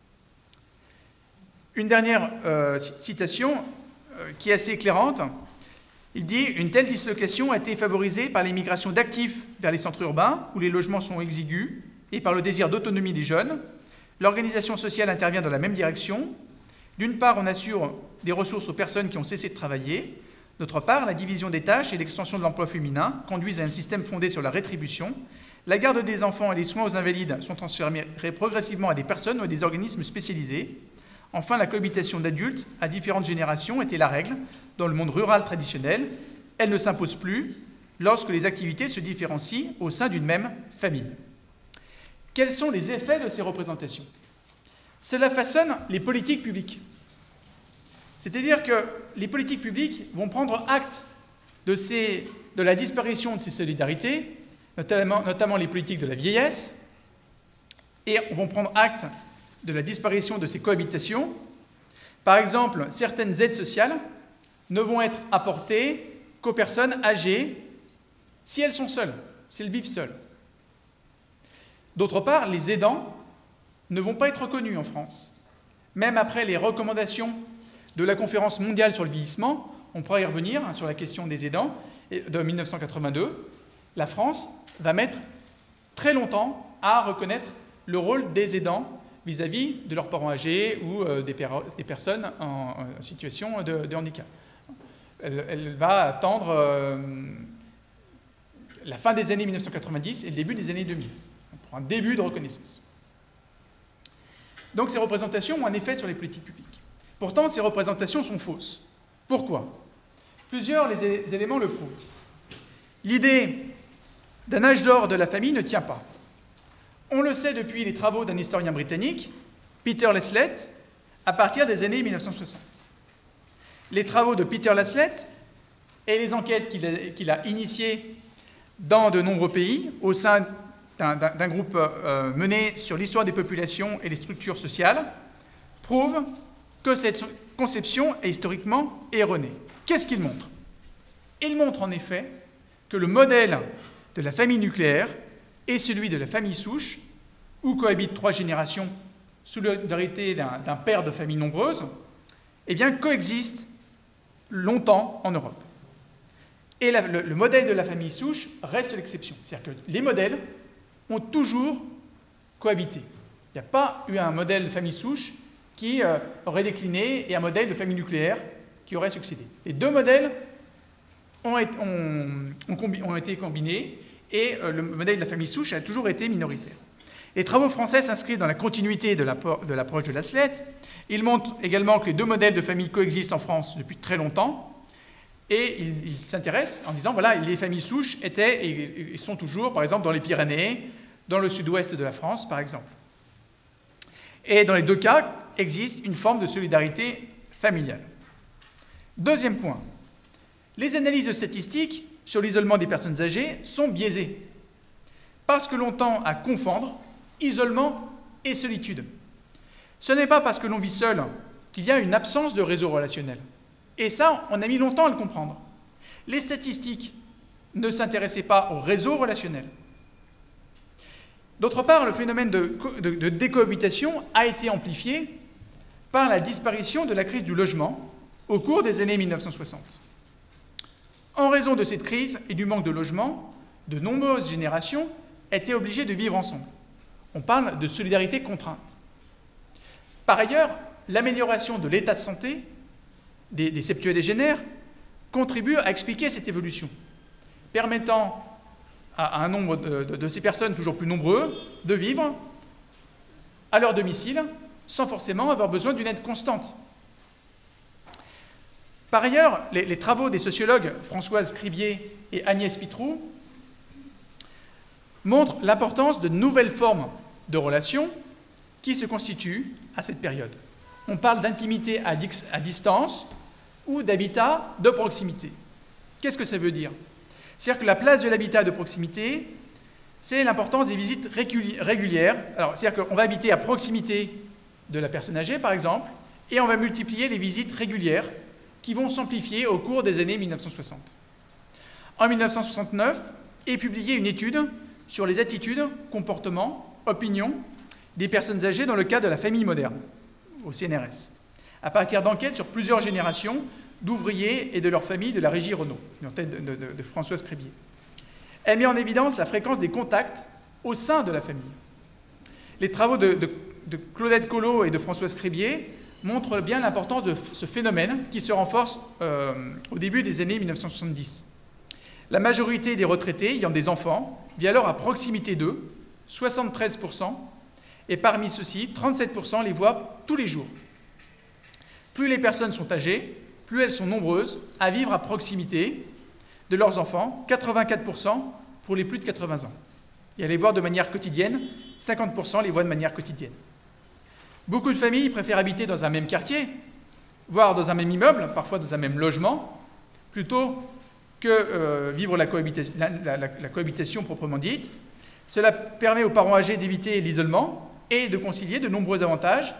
Une dernière citation qui est assez éclairante. Il dit « Une telle dislocation a été favorisée par les migrations d'actifs vers les centres urbains, où les logements sont exigus, et par le désir d'autonomie des jeunes. L'organisation sociale intervient dans la même direction. D'une part, on assure des ressources aux personnes qui ont cessé de travailler. D'autre part, la division des tâches et l'extension de l'emploi féminin conduisent à un système fondé sur la rétribution. La garde des enfants et les soins aux invalides sont transférés progressivement à des personnes ou à des organismes spécialisés. Enfin, la cohabitation d'adultes à différentes générations était la règle dans le monde rural traditionnel. Elle ne s'impose plus lorsque les activités se différencient au sein d'une même famille. » Quels sont les effets de ces représentations? Cela façonne les politiques publiques. C'est-à-dire que les politiques publiques vont prendre acte de la disparition de ces solidarités, notamment les politiques de la vieillesse, et vont prendre acte de la disparition de ces cohabitations. Par exemple, certaines aides sociales ne vont être apportées qu'aux personnes âgées si elles sont seules, si elles vivent seules. D'autre part, les aidants ne vont pas être reconnus en France. Même après les recommandations de la Conférence mondiale sur le vieillissement, on pourra y revenir sur la question des aidants de 1982, la France va mettre très longtemps à reconnaître le rôle des aidants vis-à-vis de leurs parents âgés ou des personnes en situation de handicap. Elle va attendre la fin des années 1990 et le début des années 2000, pour un début de reconnaissance. Donc ces représentations ont un effet sur les politiques publiques. Pourtant, ces représentations sont fausses. Pourquoi? Plusieurs éléments le prouvent. L'idée d'un âge d'or de la famille ne tient pas. On le sait depuis les travaux d'un historien britannique, Peter Laslett, à partir des années 1960. Les travaux de Peter Laslett et les enquêtes qu'il a initiées dans de nombreux pays, au sein d'un groupe mené sur l'histoire des populations et les structures sociales, prouvent que cette conception est historiquement erronée. Qu'est-ce qu'il montre? Il montre en effet que le modèle de la famille nucléaire est celui de la famille souche, où cohabitent 3 générations sous l'autorité d'un père de famille nombreuse, eh bien, coexistent longtemps en Europe. Et le modèle de la famille souche reste l'exception. C'est-à-dire que les modèles ont toujours cohabité. Il n'y a pas eu un modèle de famille souche qui aurait décliné et un modèle de famille nucléaire qui aurait succédé. Les deux modèles ont été combinés et le modèle de la famille souche a toujours été minoritaire. Les travaux français s'inscrivent dans la continuité de l'approche de Laslett. Ils montrent également que les deux modèles de famille coexistent en France depuis très longtemps. Et ils s'intéressent en disant, voilà, les familles souches étaient et sont toujours, par exemple, dans les Pyrénées, dans le sud-ouest de la France, par exemple. Et dans les deux cas, existe une forme de solidarité familiale. Deuxième point, les analyses statistiques sur l'isolement des personnes âgées sont biaisées, parce que l'on tend à confondre isolement et solitude. Ce n'est pas parce que l'on vit seul qu'il y a une absence de réseau relationnel. Et ça, on a mis longtemps à le comprendre. Les statistiques ne s'intéressaient pas au réseau relationnel. D'autre part, le phénomène de décohabitation a été amplifié par la disparition de la crise du logement au cours des années 1960. En raison de cette crise et du manque de logement, de nombreuses générations étaient obligées de vivre ensemble. On parle de solidarité contrainte. Par ailleurs, l'amélioration de l'état de santé des septuagénaires contribue à expliquer cette évolution, permettant à un nombre de ces personnes toujours plus nombreux de vivre à leur domicile sans forcément avoir besoin d'une aide constante. Par ailleurs, les travaux des sociologues Françoise Cribier et Agnès Pitrou montrent l'importance de nouvelles formes de relations qui se constituent à cette période. On parle d'intimité à distance ou d'habitat de proximité. Qu'est-ce que ça veut dire? C'est-à-dire que la place de l'habitat de proximité, c'est l'importance des visites régulières. Alors, c'est-à-dire qu'on va habiter à proximité de la personne âgée, par exemple, et on va multiplier les visites régulières qui vont s'amplifier au cours des années 1960. En 1969 est publiée une étude sur les attitudes, comportements, opinions des personnes âgées dans le cadre de la famille moderne, au CNRS, à partir d'enquêtes sur plusieurs générations d'ouvriers et de leurs familles de la régie Renault, en tête de Françoise Cribier. Elle met en évidence la fréquence des contacts au sein de la famille. Les travaux de Claudette Collot et de Françoise Cribier montrent bien l'importance de ce phénomène qui se renforce au début des années 1970. La majorité des retraités ayant des enfants vit alors à proximité d'eux, 73%, et parmi ceux-ci, 37% les voient tous les jours. Plus les personnes sont âgées, plus elles sont nombreuses à vivre à proximité de leurs enfants, 84% pour les plus de 80 ans. Et à les voir de manière quotidienne, 50% les voient de manière quotidienne. Beaucoup de familles préfèrent habiter dans un même quartier, voire dans un même immeuble, parfois dans un même logement, plutôt que vivre la cohabitation proprement dite. Cela permet aux parents âgés d'éviter l'isolement et de concilier de nombreux avantages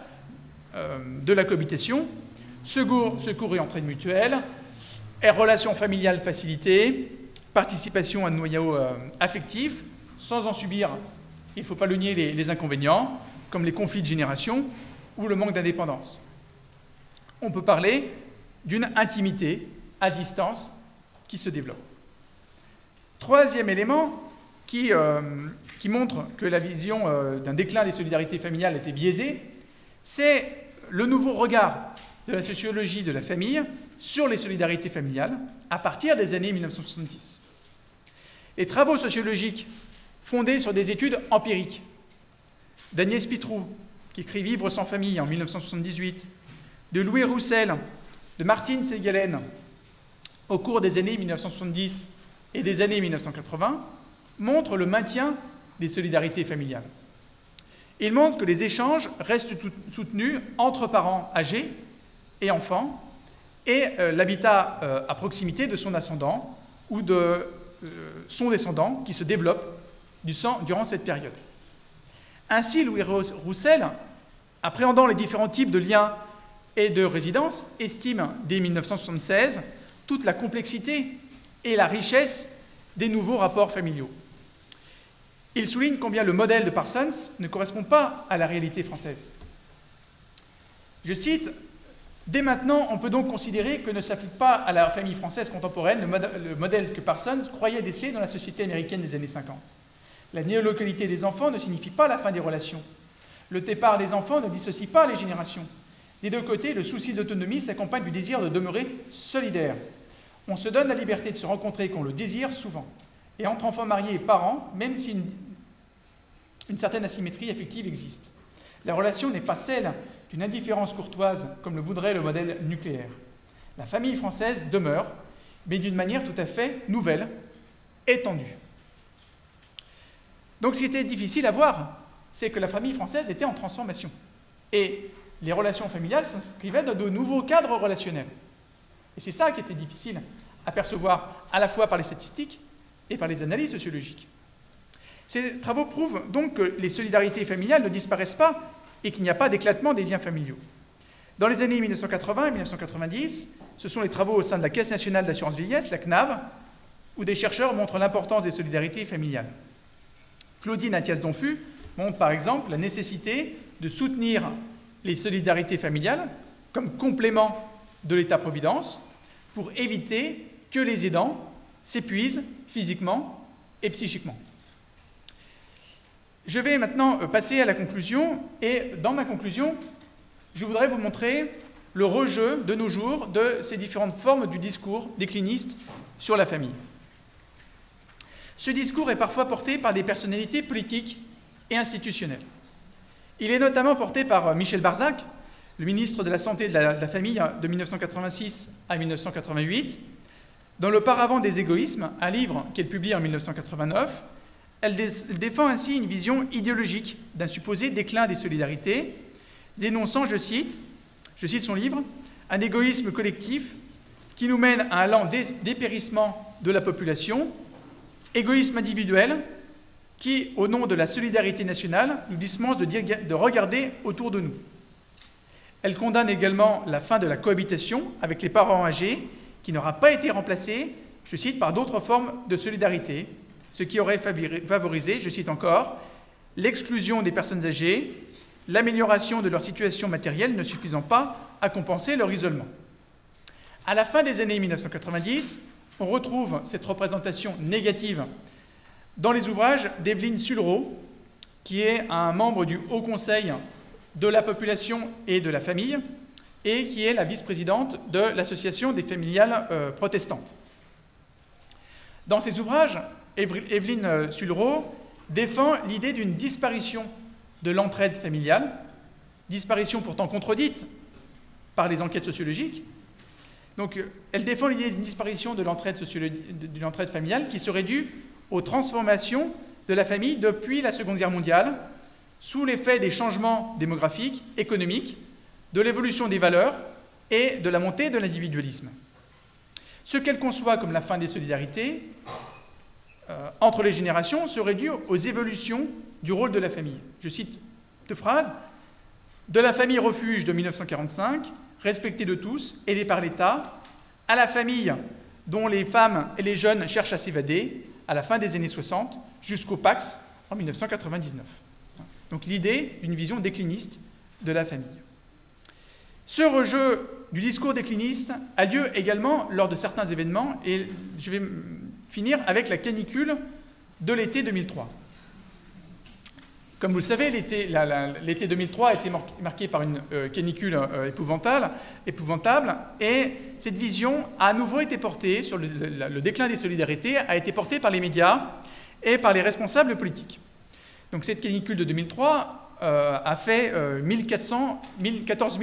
de la cohabitation, secours et entraide mutuelle, relations familiales facilitées, participation à un noyau affectif, sans en subir, il ne faut pas le nier, les inconvénients, comme les conflits de génération ou le manque d'indépendance. On peut parler d'une intimité à distance qui se développe. Troisième élément qui montre que la vision d'un déclin des solidarités familiales était biaisée, c'est le nouveau regard de la sociologie de la famille sur les solidarités familiales à partir des années 1970. Les travaux sociologiques fondés sur des études empiriques d'Agnès Pitrou, qui écrit Vivre sans famille en 1978, de Louis Roussel, de Martine Segalen, au cours des années 1970 et des années 1980, montrent le maintien des solidarités familiales. Ils montrent que les échanges restent soutenus entre parents âgés et enfants et l'habitat à proximité de son ascendant ou de son descendant qui se développe durant cette période. Ainsi, Louis Roussel, appréhendant les différents types de liens et de résidences, estime dès 1976 toute la complexité et la richesse des nouveaux rapports familiaux. Il souligne combien le modèle de Parsons ne correspond pas à la réalité française. Je cite, Dès maintenant, on peut donc considérer que ne s'applique pas à la famille française contemporaine le modèle que Parsons croyait déceler dans la société américaine des années 50. La néolocalité des enfants ne signifie pas la fin des relations. Le départ des enfants ne dissocie pas les générations. Des deux côtés, le souci d'autonomie s'accompagne du désir de demeurer solidaire. On se donne la liberté de se rencontrer quand on le désire souvent. Et entre enfants mariés et parents, même si une certaine asymétrie affective existe. La relation n'est pas celle d'une indifférence courtoise, comme le voudrait le modèle nucléaire. La famille française demeure, mais d'une manière tout à fait nouvelle, étendue. Donc ce qui était difficile à voir, c'est que la famille française était en transformation. Et les relations familiales s'inscrivaient dans de nouveaux cadres relationnels. Et c'est ça qui était difficile à percevoir à la fois par les statistiques et par les analyses sociologiques. Ces travaux prouvent donc que les solidarités familiales ne disparaissent pas et qu'il n'y a pas d'éclatement des liens familiaux. Dans les années 1980 et 1990, ce sont les travaux au sein de la Caisse nationale d'assurance vieillesse, la CNAV, où des chercheurs montrent l'importance des solidarités familiales. Claudine Athias-Donfus montre par exemple la nécessité de soutenir les solidarités familiales comme complément de l'État-providence pour éviter que les aidants s'épuisent physiquement et psychiquement. Je vais maintenant passer à la conclusion, et dans ma conclusion, je voudrais vous montrer le rejeu de nos jours de ces différentes formes du discours décliniste sur la famille. Ce discours est parfois porté par des personnalités politiques et institutionnelles. Il est notamment porté par Michel Barzac, le ministre de la Santé et de la Famille de 1986 à 1988. Dans Le Paravent des égoïsmes, un livre qu'elle publie en 1989, elle défend ainsi une vision idéologique d'un supposé déclin des solidarités, dénonçant, je cite son livre, « un égoïsme collectif qui nous mène à un lent dépérissement de la population, égoïsme individuel qui, au nom de la solidarité nationale, nous dispense de regarder autour de nous. » Elle condamne également la fin de la cohabitation avec les parents âgés, qui n'aura pas été remplacée, je cite, par d'autres formes de solidarité, ce qui aurait favorisé, je cite encore, l'exclusion des personnes âgées, l'amélioration de leur situation matérielle ne suffisant pas à compenser leur isolement. À la fin des années 1990, on retrouve cette représentation négative dans les ouvrages d'Evelyne Sulro, qui est un membre du Haut Conseil de la population et de la famille, et qui est la vice-présidente de l'Association des familiales protestantes. Dans ses ouvrages, Evelyne Sulro défend l'idée d'une disparition de l'entraide familiale, disparition pourtant contredite par les enquêtes sociologiques. Donc, elle défend l'idée d'une disparition de l'entraide familiale qui serait due aux transformations de la famille depuis la Seconde Guerre mondiale, sous l'effet des changements démographiques, économiques, de l'évolution des valeurs et de la montée de l'individualisme. Ce qu'elle conçoit comme la fin des solidarités entre les générations serait dû aux évolutions du rôle de la famille. Je cite deux phrases. « De la famille refuge de 1945, respectée de tous, aidée par l'État, à la famille dont les femmes et les jeunes cherchent à s'évader, à la fin des années 60, jusqu'au Pax en 1999. » Donc l'idée d'une vision décliniste de la famille. Ce rejeu du discours décliniste a lieu également lors de certains événements, et je vais finir avec la canicule de l'été 2003. Comme vous le savez, l'été 2003 a été marqué par une canicule épouvantable, et cette vision a à nouveau été portée sur le déclin des solidarités, a été portée par les médias et par les responsables politiques. Donc cette canicule de 2003 a fait 14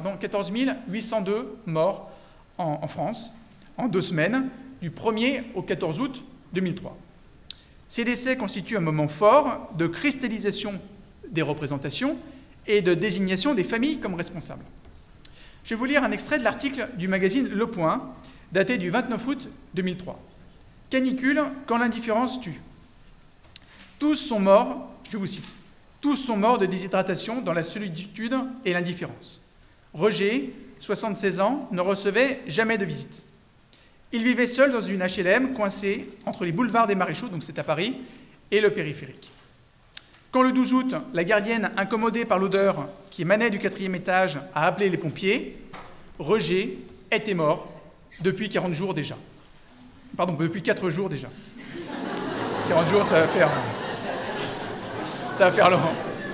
802 morts en France en 2 semaines, du 1er au 14 août 2003. Ces décès constituent un moment fort de cristallisation des représentations et de désignation des familles comme responsables. Je vais vous lire un extrait de l'article du magazine Le Point, daté du 29 août 2003. « Canicule, quand l'indifférence tue. Tous sont morts, je vous cite, tous sont morts de déshydratation dans la solitude et l'indifférence. Roger, 76 ans, ne recevait jamais de visite. Il vivait seul dans une HLM coincée entre les boulevards des Maréchaux, donc c'est à Paris, et le périphérique. Quand le 12 août, la gardienne, incommodée par l'odeur qui émanait du 4e étage, a appelé les pompiers, Roger était mort depuis 40 jours déjà. Pardon, depuis 4 jours déjà. 40 jours, ça va faire long.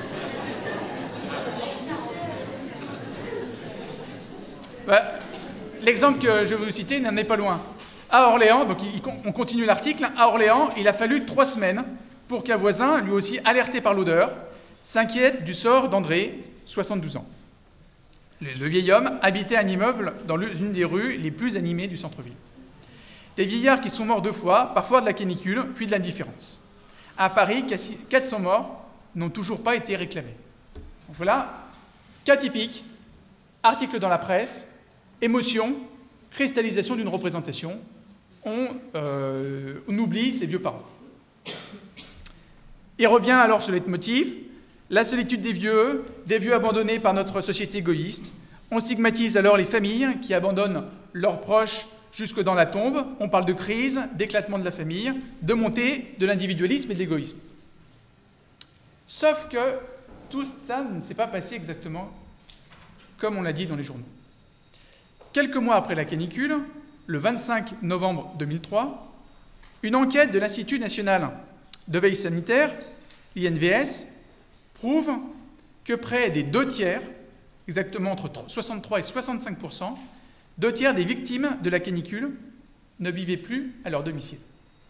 L'exemple que je vais vous citer n'en est pas loin. À Orléans, donc on continue l'article, à Orléans, il a fallu 3 semaines pour qu'un voisin, lui aussi alerté par l'odeur, s'inquiète du sort d'André, 72 ans. Le vieil homme habitait un immeuble dans l'une des rues les plus animées du centre-ville. Des vieillards qui sont morts 2 fois, parfois de la canicule, puis de l'indifférence. À Paris, 400 morts n'ont toujours pas été réclamés. Donc voilà, cas typique, article dans la presse, émotion, cristallisation d'une représentation, on oublie ses vieux parents. Il revient alors sur le leitmotiv, la solitude des vieux abandonnés par notre société égoïste. On stigmatise alors les familles qui abandonnent leurs proches jusque dans la tombe. On parle de crise, d'éclatement de la famille, de montée de l'individualisme et de l'égoïsme. Sauf que tout ça ne s'est pas passé exactement comme on l'a dit dans les journaux. Quelques mois après la canicule, le 25 novembre 2003, une enquête de l'Institut national de veille sanitaire, l'INVS, prouve que près des 2/3, exactement entre 63 et 65%, 2/3 des victimes de la canicule ne vivaient plus à leur domicile.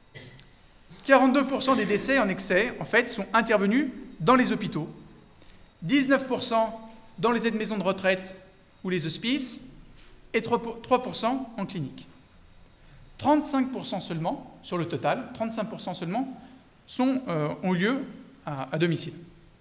42% des décès en excès, en fait, sont intervenus dans les hôpitaux, 19% dans les aides-maisons de retraite ou les hospices, et 3% en clinique. 35% seulement, sur le total, 35% seulement ont lieu à domicile.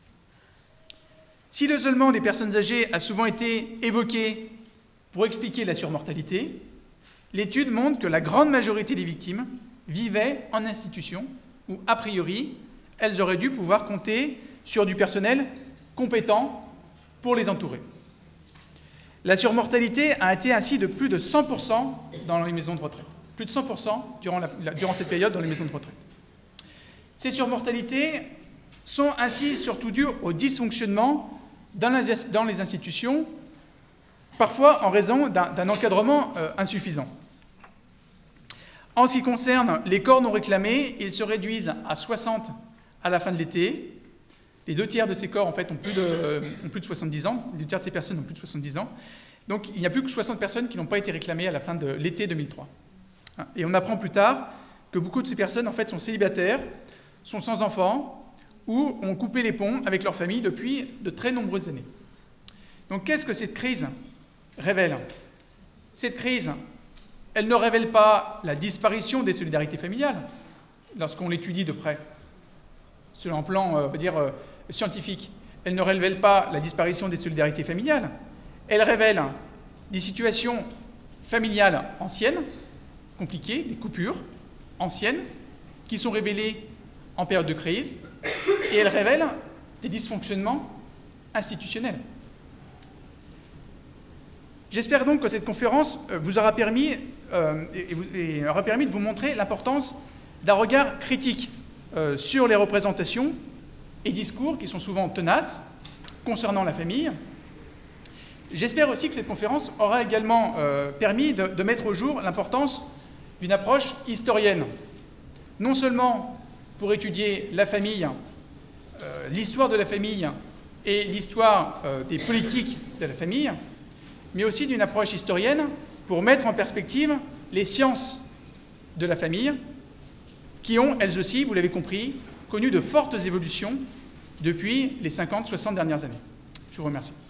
Si l'isolement des personnes âgées a souvent été évoqué pour expliquer la surmortalité, l'étude montre que la grande majorité des victimes vivaient en institution où, a priori, elles auraient dû pouvoir compter sur du personnel compétent pour les entourer. La surmortalité a été ainsi de plus de 100% dans les maisons de retraite. Plus de 100% durant cette période dans les maisons de retraite. Ces surmortalités sont ainsi surtout dues au dysfonctionnement dans les institutions, parfois en raison d'un encadrement insuffisant. En ce qui concerne les corps non réclamés, ils se réduisent à 60 à la fin de l'été. Les 2/3 de ces corps, en fait, ont plus de 70 ans. Les 2/3 de ces personnes ont plus de 70 ans. Donc, il n'y a plus que 60 personnes qui n'ont pas été réclamées à la fin de l'été 2003. Et on apprend plus tard que beaucoup de ces personnes, en fait, sont célibataires, sont sans enfants, ou ont coupé les ponts avec leur famille depuis de très nombreuses années. Donc, qu'est-ce que cette crise révèle? Cette crise, elle ne révèle pas la disparition des solidarités familiales, lorsqu'on l'étudie de près, sur un plan, scientifique. Elle ne révèle pas la disparition des solidarités familiales. Elle révèle des situations familiales anciennes, compliquées, des coupures anciennes, qui sont révélées en période de crise, et elle révèle des dysfonctionnements institutionnels. J'espère donc que cette conférence vous aura permis, aura permis de vous montrer l'importance d'un regard critique sur les représentations et discours qui sont souvent tenaces concernant la famille. J'espère aussi que cette conférence aura également permis de mettre au jour l'importance d'une approche historienne, non seulement pour étudier la famille, l'histoire de la famille et l'histoire des politiques de la famille, mais aussi d'une approche historienne pour mettre en perspective les sciences de la famille qui ont, elles aussi, vous l'avez compris, connu de fortes évolutions depuis les 50-60 dernières années. Je vous remercie.